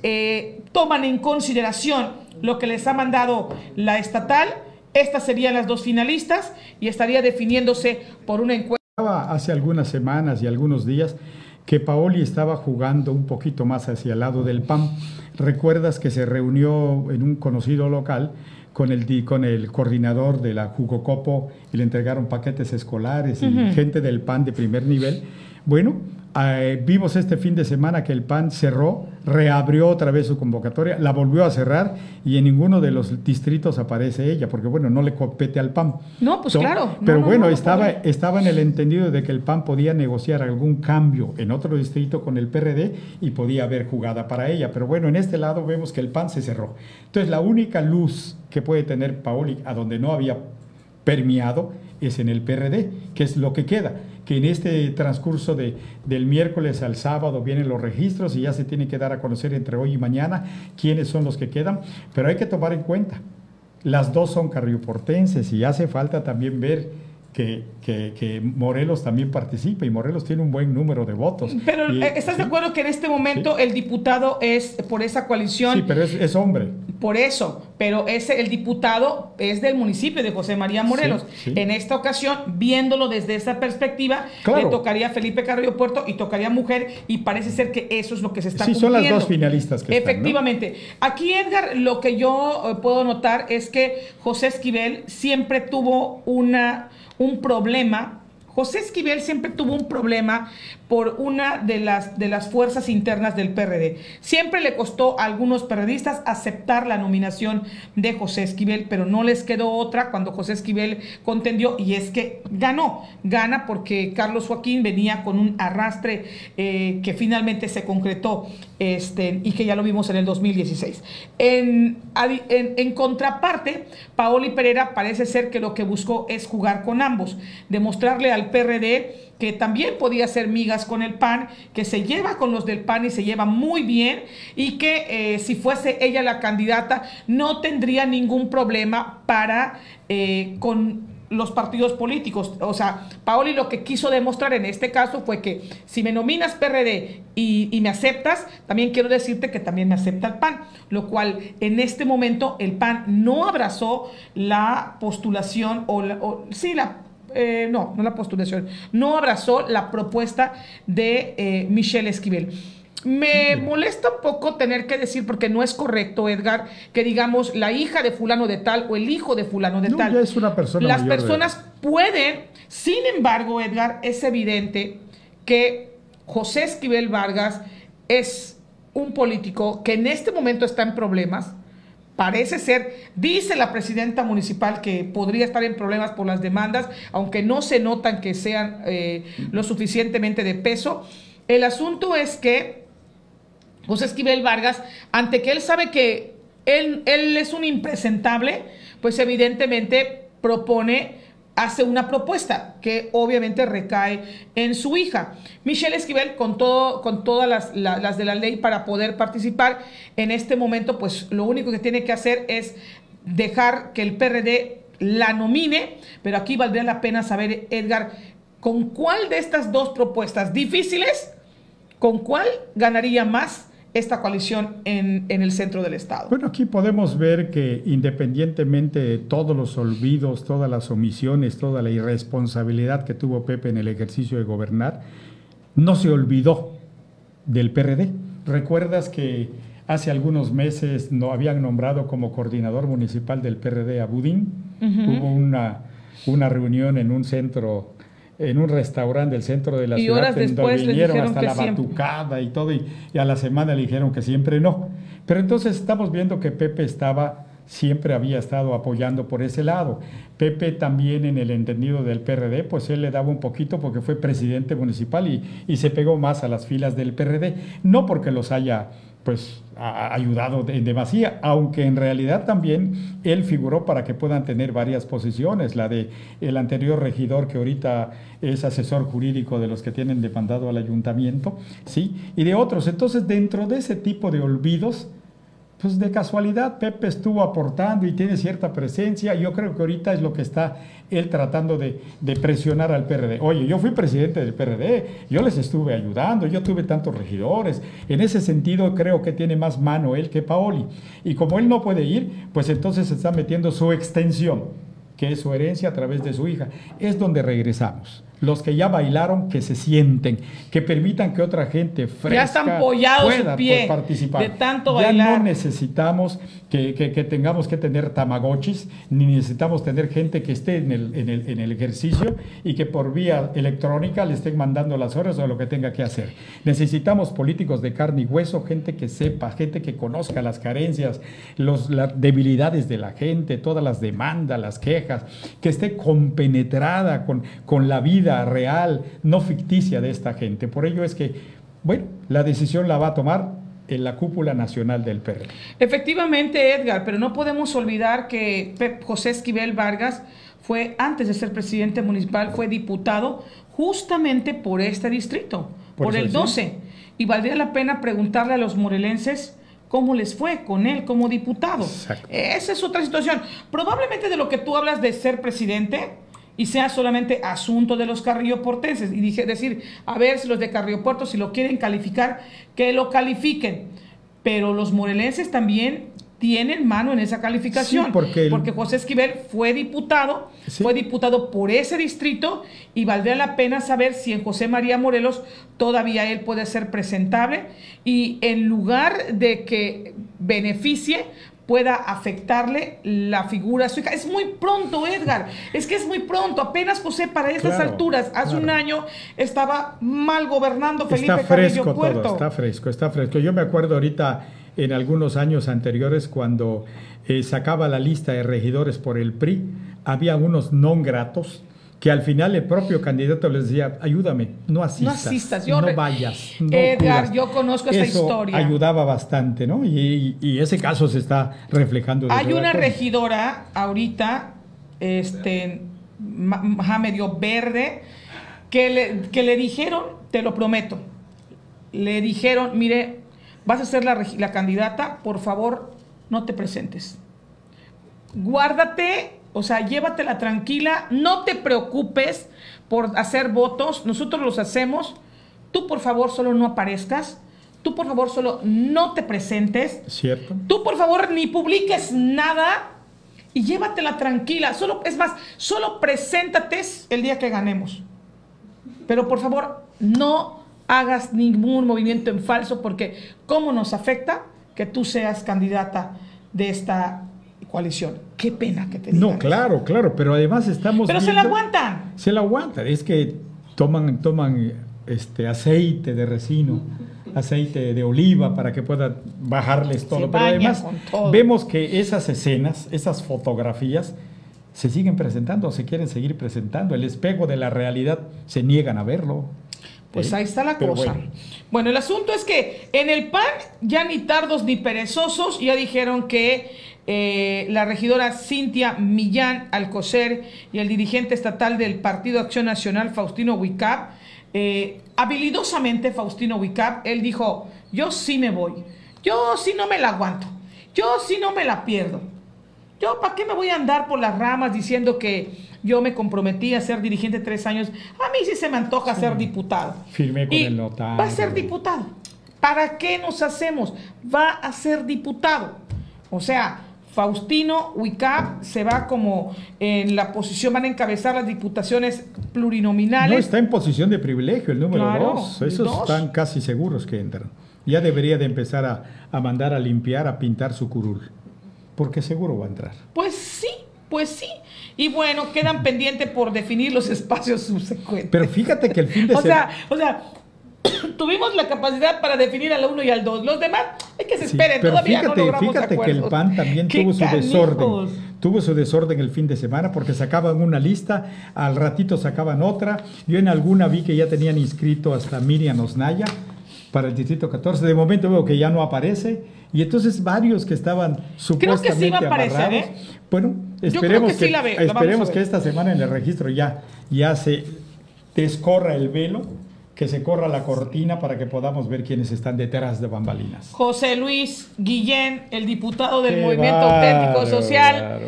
eh, toman en consideración lo que les ha mandado la estatal, estas serían las dos finalistas y estaría definiéndose por una encuesta. Hace algunas semanas y algunos días que Paoli estaba jugando un poquito más hacia el lado del P A M. Recuerdas que se reunió en un conocido local con el, con el coordinador de la Jugocopo y le entregaron paquetes escolares y uh-huh. gente del P A N de primer nivel. Bueno, eh, vimos este fin de semana que el P A N cerró, reabrió otra vez su convocatoria, la volvió a cerrar y en ninguno de los distritos aparece ella, porque bueno, no le compete al P A M. No, pues so, claro. Pero no, bueno, no, no, estaba, no estaba en el entendido de que el P A M podía negociar algún cambio en otro distrito con el P R D y podía haber jugada para ella. Pero bueno, en este lado vemos que el P A N se cerró. Entonces la única luz que puede tener Paoli, a donde no había permeado, es en el P R D, que es lo que queda, que en este transcurso de, del miércoles al sábado vienen los registros y ya se tiene que dar a conocer entre hoy y mañana quiénes son los que quedan, pero hay que tomar en cuenta, las dos son carrioportenses y hace falta también ver que, que, que Morelos también participe y Morelos tiene un buen número de votos. Pero y, ¿estás ¿sí? de acuerdo que en este momento sí. el diputado es por esa coalición? Sí, pero es, es hombre. Por eso, pero ese, el diputado es del municipio de José María Morelos. Sí, sí. En esta ocasión, viéndolo desde esa perspectiva, claro. le tocaría a Felipe Carrillo Puerto y tocaría mujer, y parece ser que eso es lo que se está sí, cumpliendo. Sí, son las dos finalistas que Efectivamente. están, ¿no? Aquí, Edgar, lo que yo eh, puedo notar es que José Esquivel siempre tuvo una, un problema. José Esquivel siempre tuvo un problema por una de las, de las fuerzas internas del P R D. Siempre le costó a algunos periodistas aceptar la nominación de José Esquivel, pero no les quedó otra cuando José Esquivel contendió, y es que ganó. Gana porque Carlos Joaquín venía con un arrastre eh, que finalmente se concretó este, y que ya lo vimos en el dos mil dieciséis. En, en, en contraparte, Paoli Pereira parece ser que lo que buscó es jugar con ambos, demostrarle al P R D que también podía hacer migas con el P A N, que se lleva con los del P A N y se lleva muy bien, y que eh, si fuese ella la candidata no tendría ningún problema para eh, con los partidos políticos. O sea, Paoli lo que quiso demostrar en este caso fue que si me nominas P R D y, y me aceptas, también quiero decirte que también me acepta el P A N, lo cual en este momento el P A N no abrazó la postulación o, la, o sí la Eh, no, no la postulación, no abrazó la propuesta de eh, Michelle Esquivel. Me mm. molesta un poco tener que decir, porque no es correcto, Edgar, que digamos la hija de fulano de tal o el hijo de fulano de no, tal. Ya es una persona Las mayor personas de... pueden, sin embargo, Edgar, es evidente que José Esquivel Vargas es un político que en este momento está en problemas. Parece ser, dice la presidenta municipal, que podría estar en problemas por las demandas, aunque no se notan que sean eh, lo suficientemente de peso. El asunto es que José Esquivel Vargas, ante que él sabe que él, él es un impresentable, pues evidentemente propone, hace una propuesta que obviamente recae en su hija. Michelle Esquivel, con, todo, con todas las, la, las de la ley para poder participar, en este momento, pues lo único que tiene que hacer es dejar que el P R D la nomine, pero aquí valdría la pena saber, Edgar, ¿con cuál de estas dos propuestas difíciles, con cuál ganaría más esta coalición en, en el centro del estado? Bueno, aquí podemos ver que independientemente de todos los olvidos, todas las omisiones, toda la irresponsabilidad que tuvo Pepe en el ejercicio de gobernar, no se olvidó del P R D. ¿Recuerdas que hace algunos meses no habían nombrado como coordinador municipal del P R D a Budín? Uh-huh. Hubo una, una reunión en un centro, en un restaurante del centro de la y ciudad, horas en después donde vinieron dijeron hasta que la siempre. batucada y todo, y, y a la semana le dijeron que siempre no. Pero entonces estamos viendo que Pepe estaba, siempre había estado apoyando por ese lado. Pepe también, en el entendido del P R D, pues él le daba un poquito porque fue presidente municipal y, y se pegó más a las filas del P R D, no porque los haya pues ha ayudado en demasía, aunque en realidad también él figuró para que puedan tener varias posiciones, la de el anterior regidor que ahorita es asesor jurídico de los que tienen demandado al ayuntamiento, ¿sí? Y de otros. Entonces, dentro de ese tipo de olvidos, pues de casualidad Pepe estuvo aportando y tiene cierta presencia. Yo creo que ahorita es lo que está él tratando de, de presionar al P R D. Oye, yo fui presidente del P R D, yo les estuve ayudando, yo tuve tantos regidores. En ese sentido creo que tiene más mano él que Paoli. Y como él no puede ir, pues entonces se está metiendo su extensión, que es su herencia a través de su hija. Es donde regresamos. Los que ya bailaron, que se sienten, que permitan que otra gente fresca ya están apoyados pueda su pie pues, participar. De tanto ya bailar. No necesitamos que, que, que tengamos que tener tamagotchis, ni necesitamos tener gente que esté en el, en, el, en el ejercicio y que por vía electrónica le estén mandando las horas o lo que tenga que hacer. Necesitamos políticos de carne y hueso, gente que sepa, gente que conozca las carencias, los, las debilidades de la gente, todas las demandas, las quejas, que esté compenetrada con, con la vida real, no ficticia de esta gente. Por ello es que, bueno, la decisión la va a tomar en la cúpula nacional del P R D. Efectivamente, Edgar, pero no podemos olvidar que José Esquivel Vargas fue, antes de ser presidente municipal, fue diputado justamente por este distrito, por, por el doce. Sí. Y valdría la pena preguntarle a los morelenses cómo les fue con él como diputado. Exacto. Esa es otra situación. Probablemente de lo que tú hablas de ser presidente y sea solamente asunto de los carrioportenses. Y dije, decir, a ver si los de Carriopuerto, si lo quieren calificar, que lo califiquen. Pero los morelenses también tienen mano en esa calificación. Sí, porque, el... porque José Esquivel fue diputado, sí. fue diputado por ese distrito, y valdría la pena saber si en José María Morelos todavía él puede ser presentable, y en lugar de que beneficie, pueda afectarle la figura a su hija. Es muy pronto, Edgar, es que es muy pronto, apenas José para estas claro, alturas, hace claro. un año estaba mal gobernando Felipe Está fresco Carrillo Puerto. Todo, está fresco, está fresco. Yo me acuerdo ahorita en algunos años anteriores cuando eh, sacaba la lista de regidores por el P R I, había unos non gratos que al final el propio candidato les decía, ayúdame, no asistas, no, asistas. Yo no vayas. No Edgar, curas. Yo conozco esa Eso historia. Ayudaba bastante, ¿no? Y, y, y ese caso se está reflejando. De Hay una regidora ahorita, este, medio verde, que le, que le dijeron, te lo prometo, le dijeron, mire, vas a ser la, la candidata, por favor, no te presentes. Guárdate. O sea, llévatela tranquila, no te preocupes por hacer votos, nosotros los hacemos, tú por favor solo no aparezcas, tú por favor solo no te presentes, ¿cierto? Tú por favor ni publiques nada y llévatela tranquila, solo, es más, solo preséntate el día que ganemos, pero por favor no hagas ningún movimiento en falso, porque cómo nos afecta que tú seas candidata de esta coalición. Qué pena que te digan. No, claro, eso. claro, pero además estamos Pero viendo, se la aguantan. Se la aguantan, es que toman, toman este aceite de resino, aceite de oliva para que puedan bajarles todo. Se pero además todo. Vemos que esas escenas, esas fotografías se siguen presentando, se quieren seguir presentando. El espejo de la realidad se niegan a verlo. Pues ¿eh? ahí está la Pero cosa. bueno. Bueno, el asunto es que en el P A N ya ni tardos ni perezosos ya dijeron que eh, la regidora Cintia Millán Alcocer y el dirigente estatal del Partido Acción Nacional, Faustino Huicap, eh, habilidosamente Faustino Huicap, él dijo, yo sí me voy, yo sí no me la aguanto, yo sí no me la pierdo. Yo, ¿para qué me voy a andar por las ramas diciendo que yo me comprometí a ser dirigente tres años? A mí sí se me antoja sí. ser diputado. Firmé con y el notario. Va a ser diputado. ¿Para qué nos hacemos? Va a ser diputado. O sea, Faustino Huicap se va como en la posición, van a encabezar las diputaciones plurinominales. No, está en posición de privilegio el número claro, dos. Esos dos. están casi seguros que entran. Ya debería de empezar a, a mandar a limpiar, a pintar su curul. Porque seguro va a entrar. Pues sí, pues sí. Y bueno, quedan pendientes por definir los espacios subsecuentes. Pero fíjate que el fin de o semana... sea, o sea, tuvimos la capacidad para definir al uno y al dos. Los demás, hay que se esperen, sí, pero todavía fíjate, no logramos fíjate acuerdos. que el P A N también tuvo su canijos. desorden. Tuvo su desorden el fin de semana porque sacaban una lista, al ratito sacaban otra. Yo en alguna vi que ya tenían inscrito hasta Miriam Osnaya para el distrito catorce. De momento veo que ya no aparece. Y entonces varios que estaban supuestamente Creo que sí va a aparecer, amarrados. ¿eh? Bueno, esperemos que, que, sí la ve, la esperemos que esta semana en el registro ya, ya se descorra el velo, que se corra la cortina para que podamos ver quiénes están detrás de bambalinas. José Luis Guillén, el diputado del Qué Movimiento bárbaro, Auténtico Social, claro.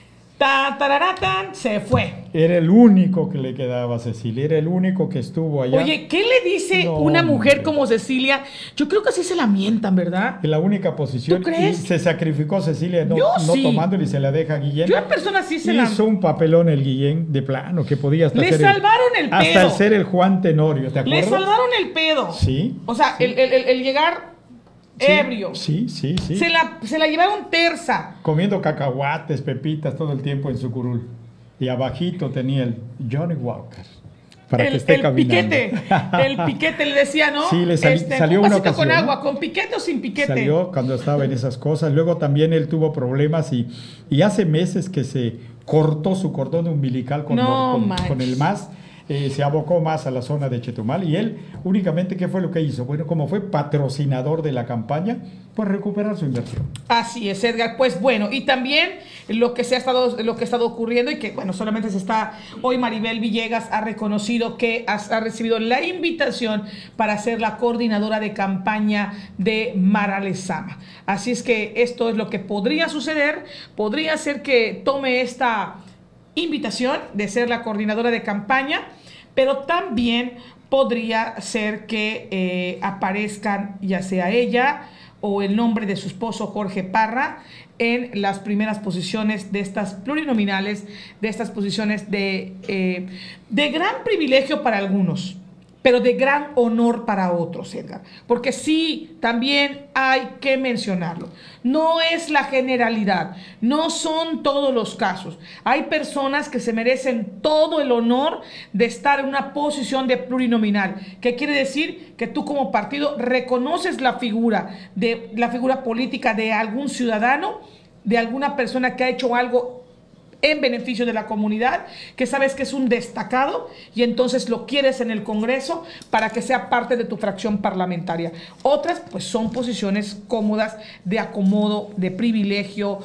ta, tararatan, se fue. Era el único que le quedaba a Cecilia, era el único que estuvo allá. Oye, ¿qué le dice No, una mujer hombre. como Cecilia? Yo creo que así se la mientan, ¿verdad? En la única posición. ¿Tú crees? Y se sacrificó Cecilia no, Yo no sí. tomándole y se la deja a Guillén. Yo en persona sí se la... Hizo un papelón el Guillén de plano que podía hasta Le ser salvaron el hasta pedo. el ser el Juan Tenorio, ¿te acuerdas? Le salvaron el pedo. Sí. O sea, sí. el, el, el, el llegar Sí, ebrio. Sí, sí, sí. Se la, se la llevaron terza. Comiendo cacahuates, pepitas todo el tiempo en su curul. Y abajito tenía el Johnny Walker. Para el, que esté el caminando. piquete, el piquete le decía, ¿no? Sí, le sali- este, salió un una vasito ocasión, con ¿no? agua, ¿con piquete o sin piquete? Salió cuando estaba en esas cosas. Luego también él tuvo problemas y, y hace meses que se cortó su cordón umbilical con, No, con, manches. con el M A S. Eh, se abocó más a la zona de Chetumal y él únicamente, ¿qué fue lo que hizo? Bueno, como fue patrocinador de la campaña, pues recuperar su inversión. Así es, Edgar. Pues bueno, y también lo que se ha estado, lo que ha estado ocurriendo y que, bueno, solamente se está, hoy Maribel Villegas ha reconocido que ha, ha recibido la invitación para ser la coordinadora de campaña de Mara Lezama. Así es que esto es lo que podría suceder, podría ser que tome esta invitación de ser la coordinadora de campaña, pero también podría ser que eh, aparezcan ya sea ella o el nombre de su esposo Jorge Parra en las primeras posiciones de estas plurinominales, de estas posiciones de, eh, de gran privilegio para algunos, pero de gran honor para otros, Edgar. Porque sí, también hay que mencionarlo. No es la generalidad, no son todos los casos. Hay personas que se merecen todo el honor de estar en una posición de plurinominal. ¿Qué quiere decir? Que tú como partido reconoces la figura, de, la figura política de algún ciudadano, de alguna persona que ha hecho algo en beneficio de la comunidad, que sabes que es un destacado y entonces lo quieres en el Congreso para que sea parte de tu fracción parlamentaria. Otras pues son posiciones cómodas de acomodo, de privilegio,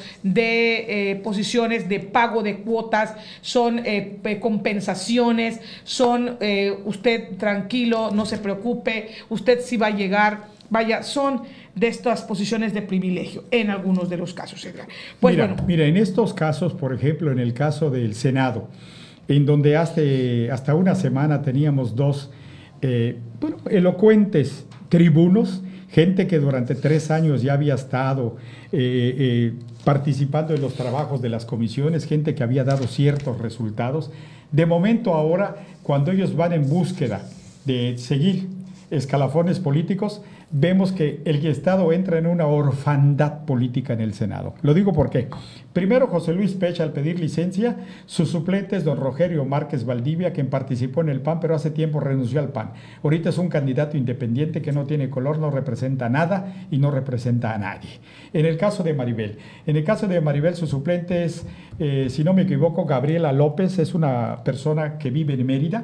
de eh, posiciones de pago de cuotas, son eh, compensaciones, son eh, usted tranquilo, no se preocupe, usted sí va a llegar. Vaya, son de estas posiciones de privilegio en algunos de los casos, Edgar. Pues mira, bueno. mira, en estos casos, por ejemplo, en el caso del Senado, en donde hasta, hasta una semana teníamos dos eh, bueno, elocuentes tribunos, gente que durante tres años ya había estado eh, eh, participando en los trabajos de las comisiones, gente que había dado ciertos resultados. De momento ahora, cuando ellos van en búsqueda de seguir escalafones políticos, vemos que el Estado entra en una orfandad política en el Senado. Lo digo porque, primero, José Luis Pecha, al pedir licencia, su suplente es don Rogelio Márquez Valdivia, quien participó en el P A N, pero hace tiempo renunció al P A N. Ahorita es un candidato independiente que no tiene color, no representa nada y no representa a nadie. En el caso de Maribel, en el caso de Maribel, su suplente es, eh, si no me equivoco, Gabriela López, es una persona que vive en Mérida,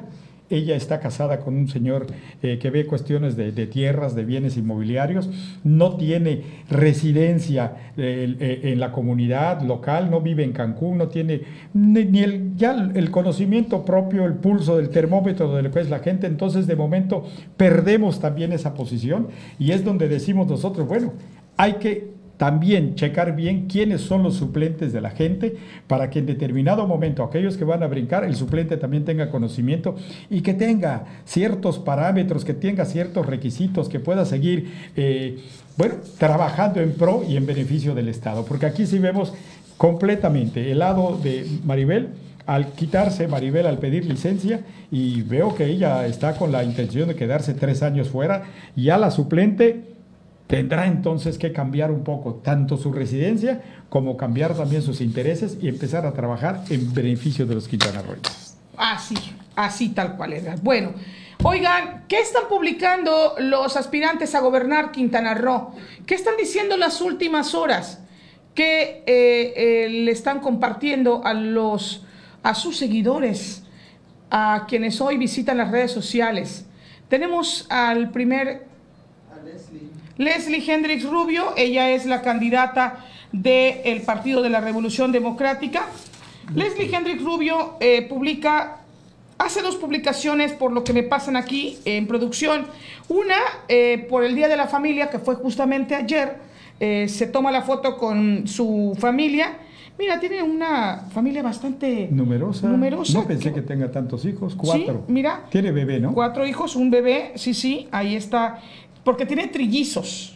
ella está casada con un señor eh, que ve cuestiones de, de tierras, de bienes inmobiliarios, no tiene residencia eh, eh, en la comunidad local, no vive en Cancún, no tiene ni, ni el, ya el conocimiento propio, el pulso del termómetro de lo que es la gente. Entonces de momento perdemos también esa posición y es donde decimos nosotros, bueno, hay que también checar bien quiénes son los suplentes de la gente para que en determinado momento aquellos que van a brincar, el suplente también tenga conocimiento y que tenga ciertos parámetros, que tenga ciertos requisitos, que pueda seguir, eh, bueno, trabajando en pro y en beneficio del Estado. Porque aquí sí vemos completamente el lado de Maribel, al quitarse Maribel, al pedir licencia, y veo que ella está con la intención de quedarse tres años fuera, y a la suplente tendrá entonces que cambiar un poco tanto su residencia como cambiar también sus intereses y empezar a trabajar en beneficio de los quintanarroenses. Así, así tal cual, Edgar. Bueno, oigan, ¿qué están publicando los aspirantes a gobernar Quintana Roo? ¿Qué están diciendo las últimas horas? ¿Qué eh, eh, le están compartiendo a, los, a sus seguidores, a quienes hoy visitan las redes sociales? Tenemos al primer... A Leslie. Leslie Hendrix Rubio, ella es la candidata del Partido de la Revolución Democrática. Leslie Hendrix Rubio eh, publica, hace dos publicaciones por lo que me pasan aquí en producción. Una eh, por el Día de la Familia, que fue justamente ayer, eh, se toma la foto con su familia. Mira, tiene una familia bastante numerosa. numerosa. No pensé que, que tenga tantos hijos, cuatro. Sí, mira. Tiene bebé, ¿no? Cuatro hijos, un bebé, sí, sí, ahí está. Porque tiene trillizos.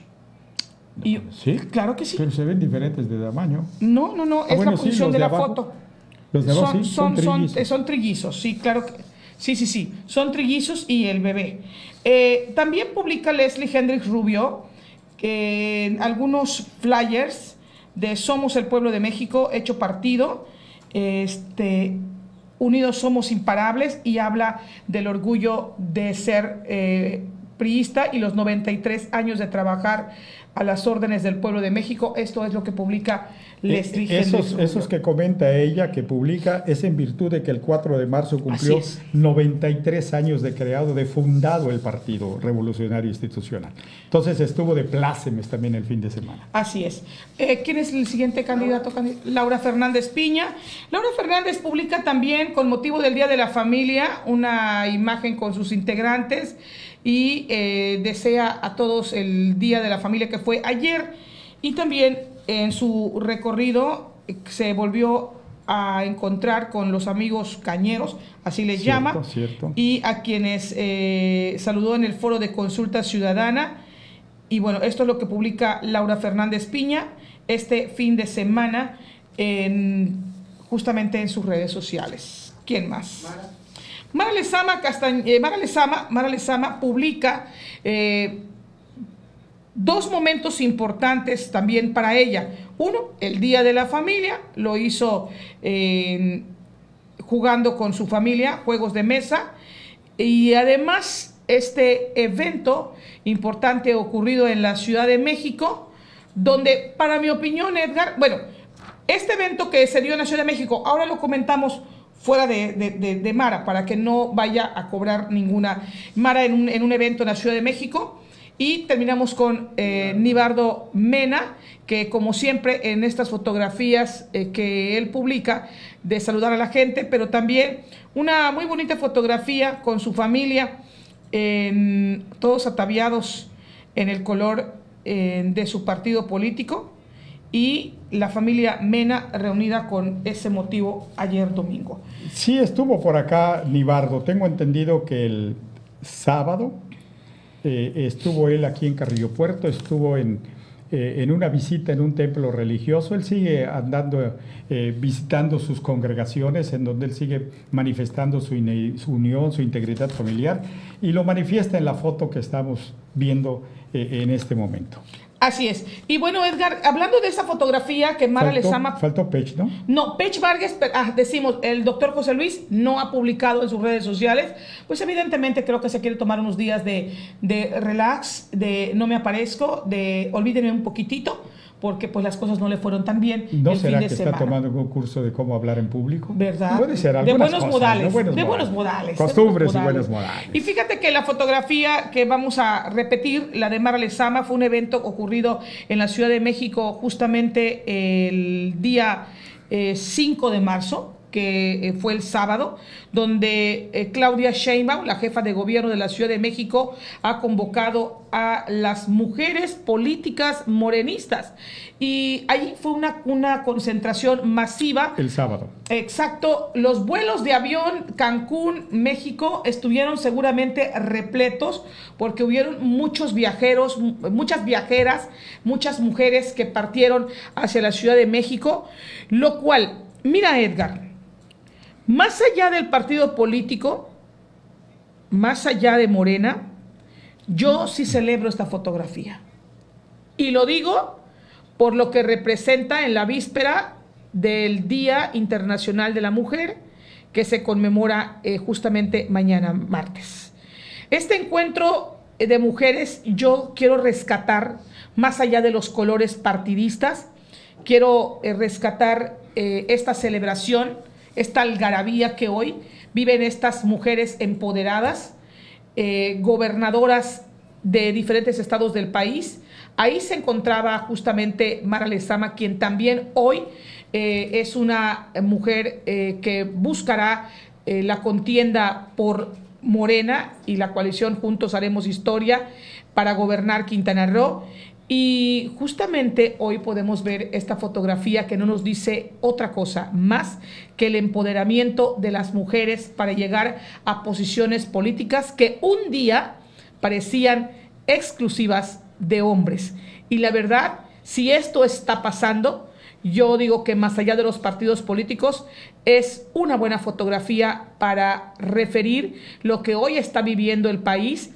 Y, ¿Sí? Claro que sí. Pero se ven diferentes de tamaño. No, no, no, Ah, es bueno, la posición sí, de, de la abajo. foto. Los de abajo son, sí, son, son son, trillizos. son trillizos, sí, claro que sí, sí, sí, son trillizos y el bebé. Eh, también publica Leslie Hendrix Rubio eh, algunos flyers de Somos el Pueblo de México, hecho partido, este, Unidos Somos Imparables, y habla del orgullo de ser eh, priista y los noventa y tres años de trabajar a las órdenes del pueblo de México. Esto es lo que publica Leslie eh, esos, Hendrix. esos que comenta ella, que publica, es en virtud de que el cuatro de marzo cumplió Así es. noventa y tres años de creado, de fundado el Partido Revolucionario Institucional. Entonces estuvo de plácemes también el fin de semana. Así es. Eh, ¿Quién es el siguiente candidato? Laura Fernández Piña. Laura Fernández publica también, con motivo del Día de la Familia, una imagen con sus integrantes y eh, desea a todos el Día de la Familia, que fue ayer, y también en su recorrido eh, se volvió a encontrar con los amigos cañeros, así les Cierto, llama, cierto. y a quienes eh, saludó en el foro de consulta ciudadana. Y bueno, esto es lo que publica Laura Fernández Piña este fin de semana, en, justamente en sus redes sociales. ¿Quién más? Mara. Mara Lezama, Castañ eh, Mara Lezama, Mara Lezama publica eh, dos momentos importantes también para ella. Uno, el Día de la Familia, lo hizo eh, jugando con su familia, juegos de mesa, y además este evento importante ocurrido en la Ciudad de México, donde, para mi opinión, Edgar, bueno, este evento que se dio en la Ciudad de México, ahora lo comentamos fuera de, de, de, de Mara, para que no vaya a cobrar ninguna Mara en un, en un evento en la Ciudad de México. Y terminamos con eh, Nibardo Mena, que como siempre en estas fotografías eh, que él publica, de saludar a la gente, pero también una muy bonita fotografía con su familia, eh, todos ataviados en el color eh, de su partido político, y la familia Mena reunida con ese motivo ayer domingo. Sí, estuvo por acá Nibardo. Tengo entendido que el sábado eh, estuvo él aquí en Carrillo Puerto, estuvo en, eh, en una visita en un templo religioso. Él sigue andando, eh, visitando sus congregaciones, en donde él sigue manifestando su, su unión, su integridad familiar, y lo manifiesta en la foto que estamos viendo eh, en este momento. Así es. Y bueno, Edgar, hablando de esa fotografía que Mara Faltó, Lezama... faltó Pech, ¿no? No, Pech Vargas, ah, decimos, el doctor José Luis no ha publicado en sus redes sociales, pues evidentemente creo que se quiere tomar unos días de, de relax, de no me aparezco, de olvídenme un poquitito, porque pues las cosas no le fueron tan bien. ¿No el será fin de que semana. está tomando un curso de cómo hablar en público? ¿Verdad? Puede ser, de buenos cosas, modales, ¿no? buenos de modales. buenos modales. Costumbres de y buenos buenos modales. Y fíjate que la fotografía que vamos a repetir, la de Mara Lezama, fue un evento ocurrido en la Ciudad de México justamente el día eh, cinco de marzo, que eh, fue el sábado, donde eh, Claudia Sheinbaum, la jefa de gobierno de la Ciudad de México, ha convocado a las mujeres políticas morenistas. Y allí fue una, una concentración masiva. El sábado. Exacto. Los vuelos de avión Cancún, México, estuvieron seguramente repletos porque hubieron muchos viajeros, muchas viajeras, muchas mujeres que partieron hacia la Ciudad de México, lo cual, mira, Edgar, más allá del partido político, más allá de Morena, yo sí celebro esta fotografía. Y lo digo por lo que representa en la víspera del Día Internacional de la Mujer, que se conmemora eh, justamente mañana, martes. Este encuentro de mujeres yo quiero rescatar, más allá de los colores partidistas, quiero eh, rescatar eh, esta celebración, esta algarabía que hoy viven estas mujeres empoderadas, eh, gobernadoras de diferentes estados del país. Ahí se encontraba justamente Mara Lezama, quien también hoy eh, es una mujer eh, que buscará eh, la contienda por Morena y la coalición Juntos Haremos Historia para gobernar Quintana Roo. Y justamente hoy podemos ver esta fotografía que no nos dice otra cosa más que el empoderamiento de las mujeres para llegar a posiciones políticas que un día parecían exclusivas de hombres. Y la verdad, si esto está pasando, yo digo que más allá de los partidos políticos, es una buena fotografía para referir lo que hoy está viviendo el país,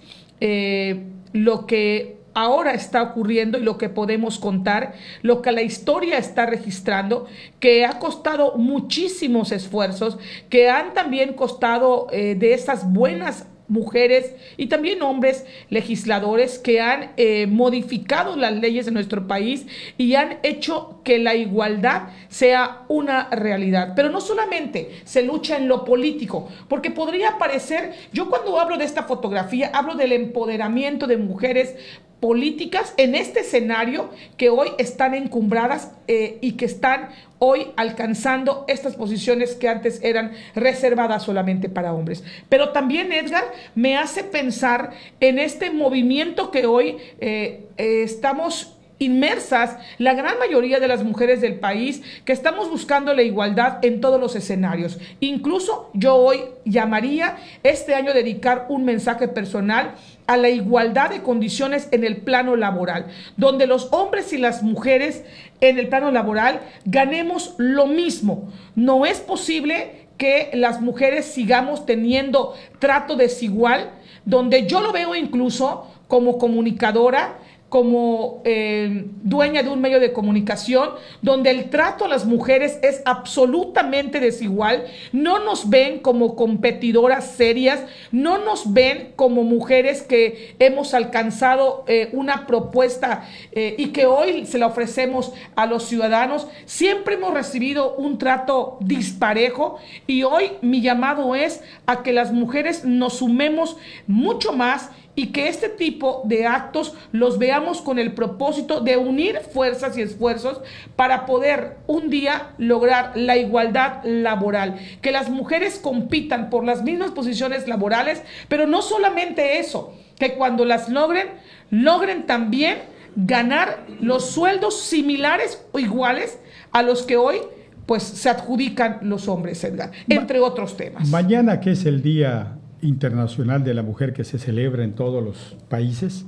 eh, lo que ahora está ocurriendo y lo que podemos contar, lo que la historia está registrando, que ha costado muchísimos esfuerzos, que han también costado eh, de esas buenas mujeres y también hombres legisladores que han eh, modificado las leyes de nuestro país y han hecho que la igualdad sea una realidad. Pero no solamente se lucha en lo político, porque podría parecer, yo cuando hablo de esta fotografía, hablo del empoderamiento de mujeres políticas en este escenario que hoy están encumbradas eh, y que están hoy alcanzando estas posiciones que antes eran reservadas solamente para hombres. Pero también, Edgar, me hace pensar en este movimiento que hoy eh, eh, estamos inmersas, la gran mayoría de las mujeres del país, que estamos buscando la igualdad en todos los escenarios. Incluso yo hoy llamaría este año dedicar un mensaje personal a la igualdad de condiciones en el plano laboral, donde los hombres y las mujeres en el plano laboral ganemos lo mismo. No es posible que las mujeres sigamos teniendo trato desigual, donde yo lo veo incluso como comunicadora, como eh, dueña de un medio de comunicación, donde el trato a las mujeres es absolutamente desigual. No nos ven como competidoras serias, no nos ven como mujeres que hemos alcanzado eh, una propuesta eh, y que hoy se la ofrecemos a los ciudadanos. Siempre hemos recibido un trato disparejo y hoy mi llamado es a que las mujeres nos sumemos mucho más y que este tipo de actos los veamos con el propósito de unir fuerzas y esfuerzos para poder un día lograr la igualdad laboral, que las mujeres compitan por las mismas posiciones laborales, pero no solamente eso, que cuando las logren, logren también ganar los sueldos similares o iguales a los que hoy pues se adjudican los hombres, Edgar, entre Ma otros temas. Mañana, que es el Día Internacional de la Mujer que se celebra en todos los países,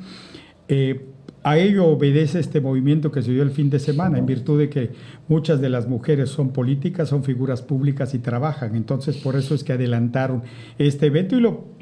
eh, a ello obedece este movimiento que se dio el fin de semana, en virtud de que muchas de las mujeres son políticas, son figuras públicas y trabajan. Entonces, por eso es que adelantaron este evento y lo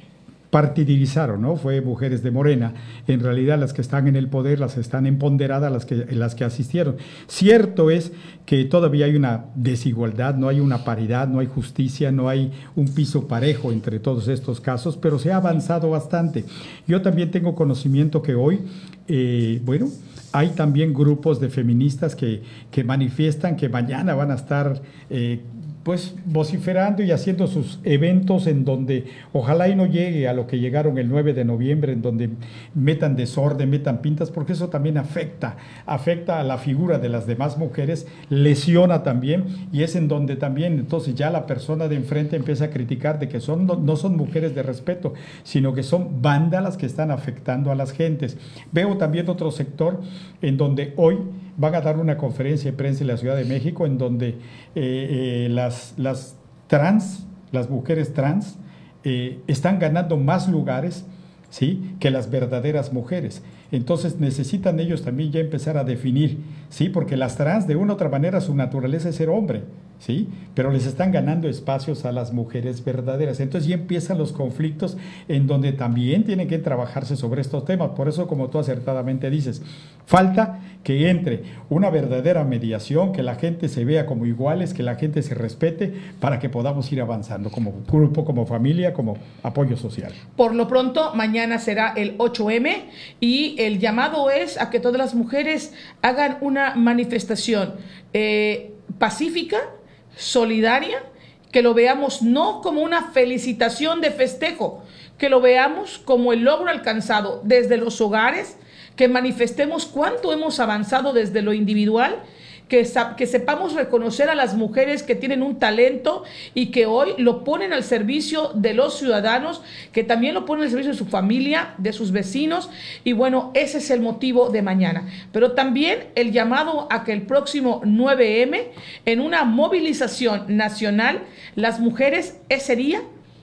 partidarizaron, ¿no? Fue mujeres de Morena. En realidad las que están en el poder, las están empoderadas, las que, las que asistieron. Cierto es que todavía hay una desigualdad, no hay una paridad, no hay justicia, no hay un piso parejo entre todos estos casos, pero se ha avanzado bastante. Yo también tengo conocimiento que hoy, eh, bueno, hay también grupos de feministas que, que manifiestan que mañana van a estar eh, pues vociferando y haciendo sus eventos en donde ojalá y no llegue a lo que llegaron el nueve de noviembre, en donde metan desorden, metan pintas, porque eso también afecta, afecta a la figura de las demás mujeres, lesiona también, y es en donde también entonces ya la persona de enfrente empieza a criticar de que son, no, no son mujeres de respeto, sino que son vándalas que están afectando a las gentes. Veo también otro sector en donde hoy van a dar una conferencia de prensa en la Ciudad de México en donde eh, eh, las, las trans, las mujeres trans, eh, están ganando más lugares, ¿sí?, que las verdaderas mujeres. Entonces necesitan ellos también ya empezar a definir, ¿sí?, porque las trans de una u otra manera su naturaleza es ser hombre, ¿sí?, pero les están ganando espacios a las mujeres verdaderas. Entonces ya empiezan los conflictos en donde también tienen que trabajarse sobre estos temas. Por eso, como tú acertadamente dices, falta que entre una verdadera mediación, que la gente se vea como iguales, que la gente se respete, para que podamos ir avanzando como grupo, como familia, como apoyo social. Por lo pronto, mañana será el ocho eme y el llamado es a que todas las mujeres hagan una manifestación eh, pacífica, solidaria, que lo veamos no como una felicitación de festejo, que lo veamos como el logro alcanzado desde los hogares, que manifestemos cuánto hemos avanzado desde lo individual, que, que sepamos reconocer a las mujeres que tienen un talento y que hoy lo ponen al servicio de los ciudadanos, que también lo ponen al servicio de su familia, de sus vecinos, y bueno, ese es el motivo de mañana. Pero también el llamado a que el próximo nueve eme, en una movilización nacional, las mujeres ese día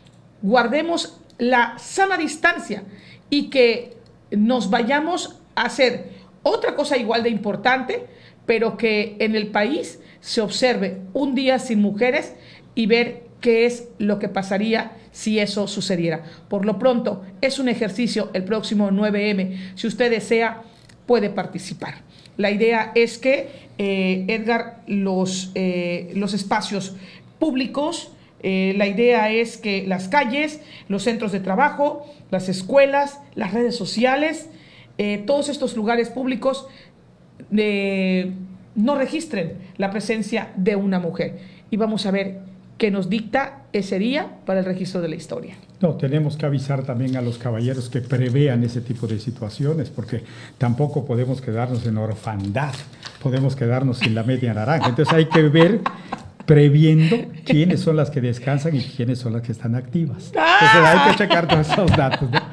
guardemos la sana distancia y que nos vayamos a hacer otra cosa igual de importante, pero que en el país se observe un día sin mujeres y ver qué es lo que pasaría si eso sucediera. Por lo pronto, es un ejercicio el próximo nueve eme. Si usted desea, puede participar. La idea es que, eh, Edgar, los, eh, los espacios públicos, eh, la idea es que las calles, los centros de trabajo, las escuelas, las redes sociales, eh, todos estos lugares públicos Eh, no registren la presencia de una mujer. Y vamos a ver qué nos dicta ese día para el registro de la historia. No, tenemos que avisar también a los caballeros que prevean ese tipo de situaciones, porque tampoco podemos quedarnos en orfandad, podemos quedarnos sin la media naranja. Entonces hay que ver, previendo quiénes son las que descansan y quiénes son las que están activas. Entonces hay que checar todos esos datos, ¿no?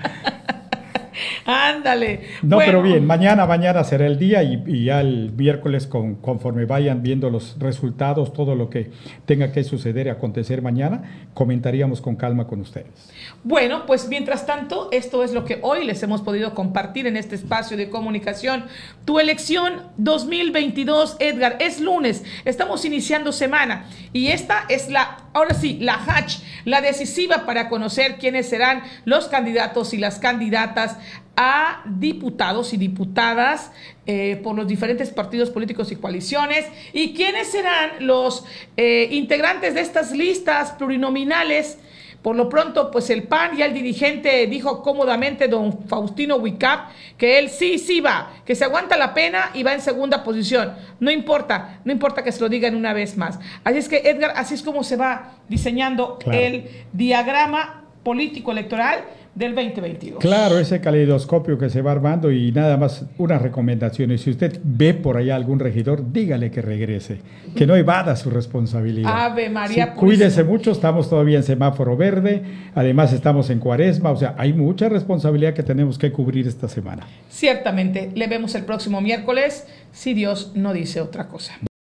Ándale. No, bueno. Pero bien, mañana, mañana será el día y, y ya el miércoles con, conforme vayan viendo los resultados, todo lo que tenga que suceder y acontecer mañana, comentaríamos con calma con ustedes. Bueno, pues mientras tanto, esto es lo que hoy les hemos podido compartir en este espacio de comunicación. Tu elección dos mil veintidós, Edgar, es lunes, estamos iniciando semana y esta es la, ahora sí, la hatch, la decisiva para conocer quiénes serán los candidatos y las candidatas a diputados y diputadas eh, por los diferentes partidos políticos y coaliciones, y quiénes serán los eh, integrantes de estas listas plurinominales. Por lo pronto, pues el P A N, ya el dirigente dijo cómodamente, don Faustino Huicap, que él sí, sí va, que se aguanta la pena y va en segunda posición. No importa, no importa que se lo digan una vez más. Así es que, Edgar, así es como se va diseñando claro. el diagrama político electoral del veinte veintidós. Claro, ese caleidoscopio que se va armando, y nada más unas recomendaciones. Si usted ve por allá algún regidor, dígale que regrese, que no evada su responsabilidad. Ave María. Sí, cuídese mucho, estamos todavía en semáforo verde, además estamos en cuaresma, o sea, hay mucha responsabilidad que tenemos que cubrir esta semana. Ciertamente, le vemos el próximo miércoles, si Dios no dice otra cosa.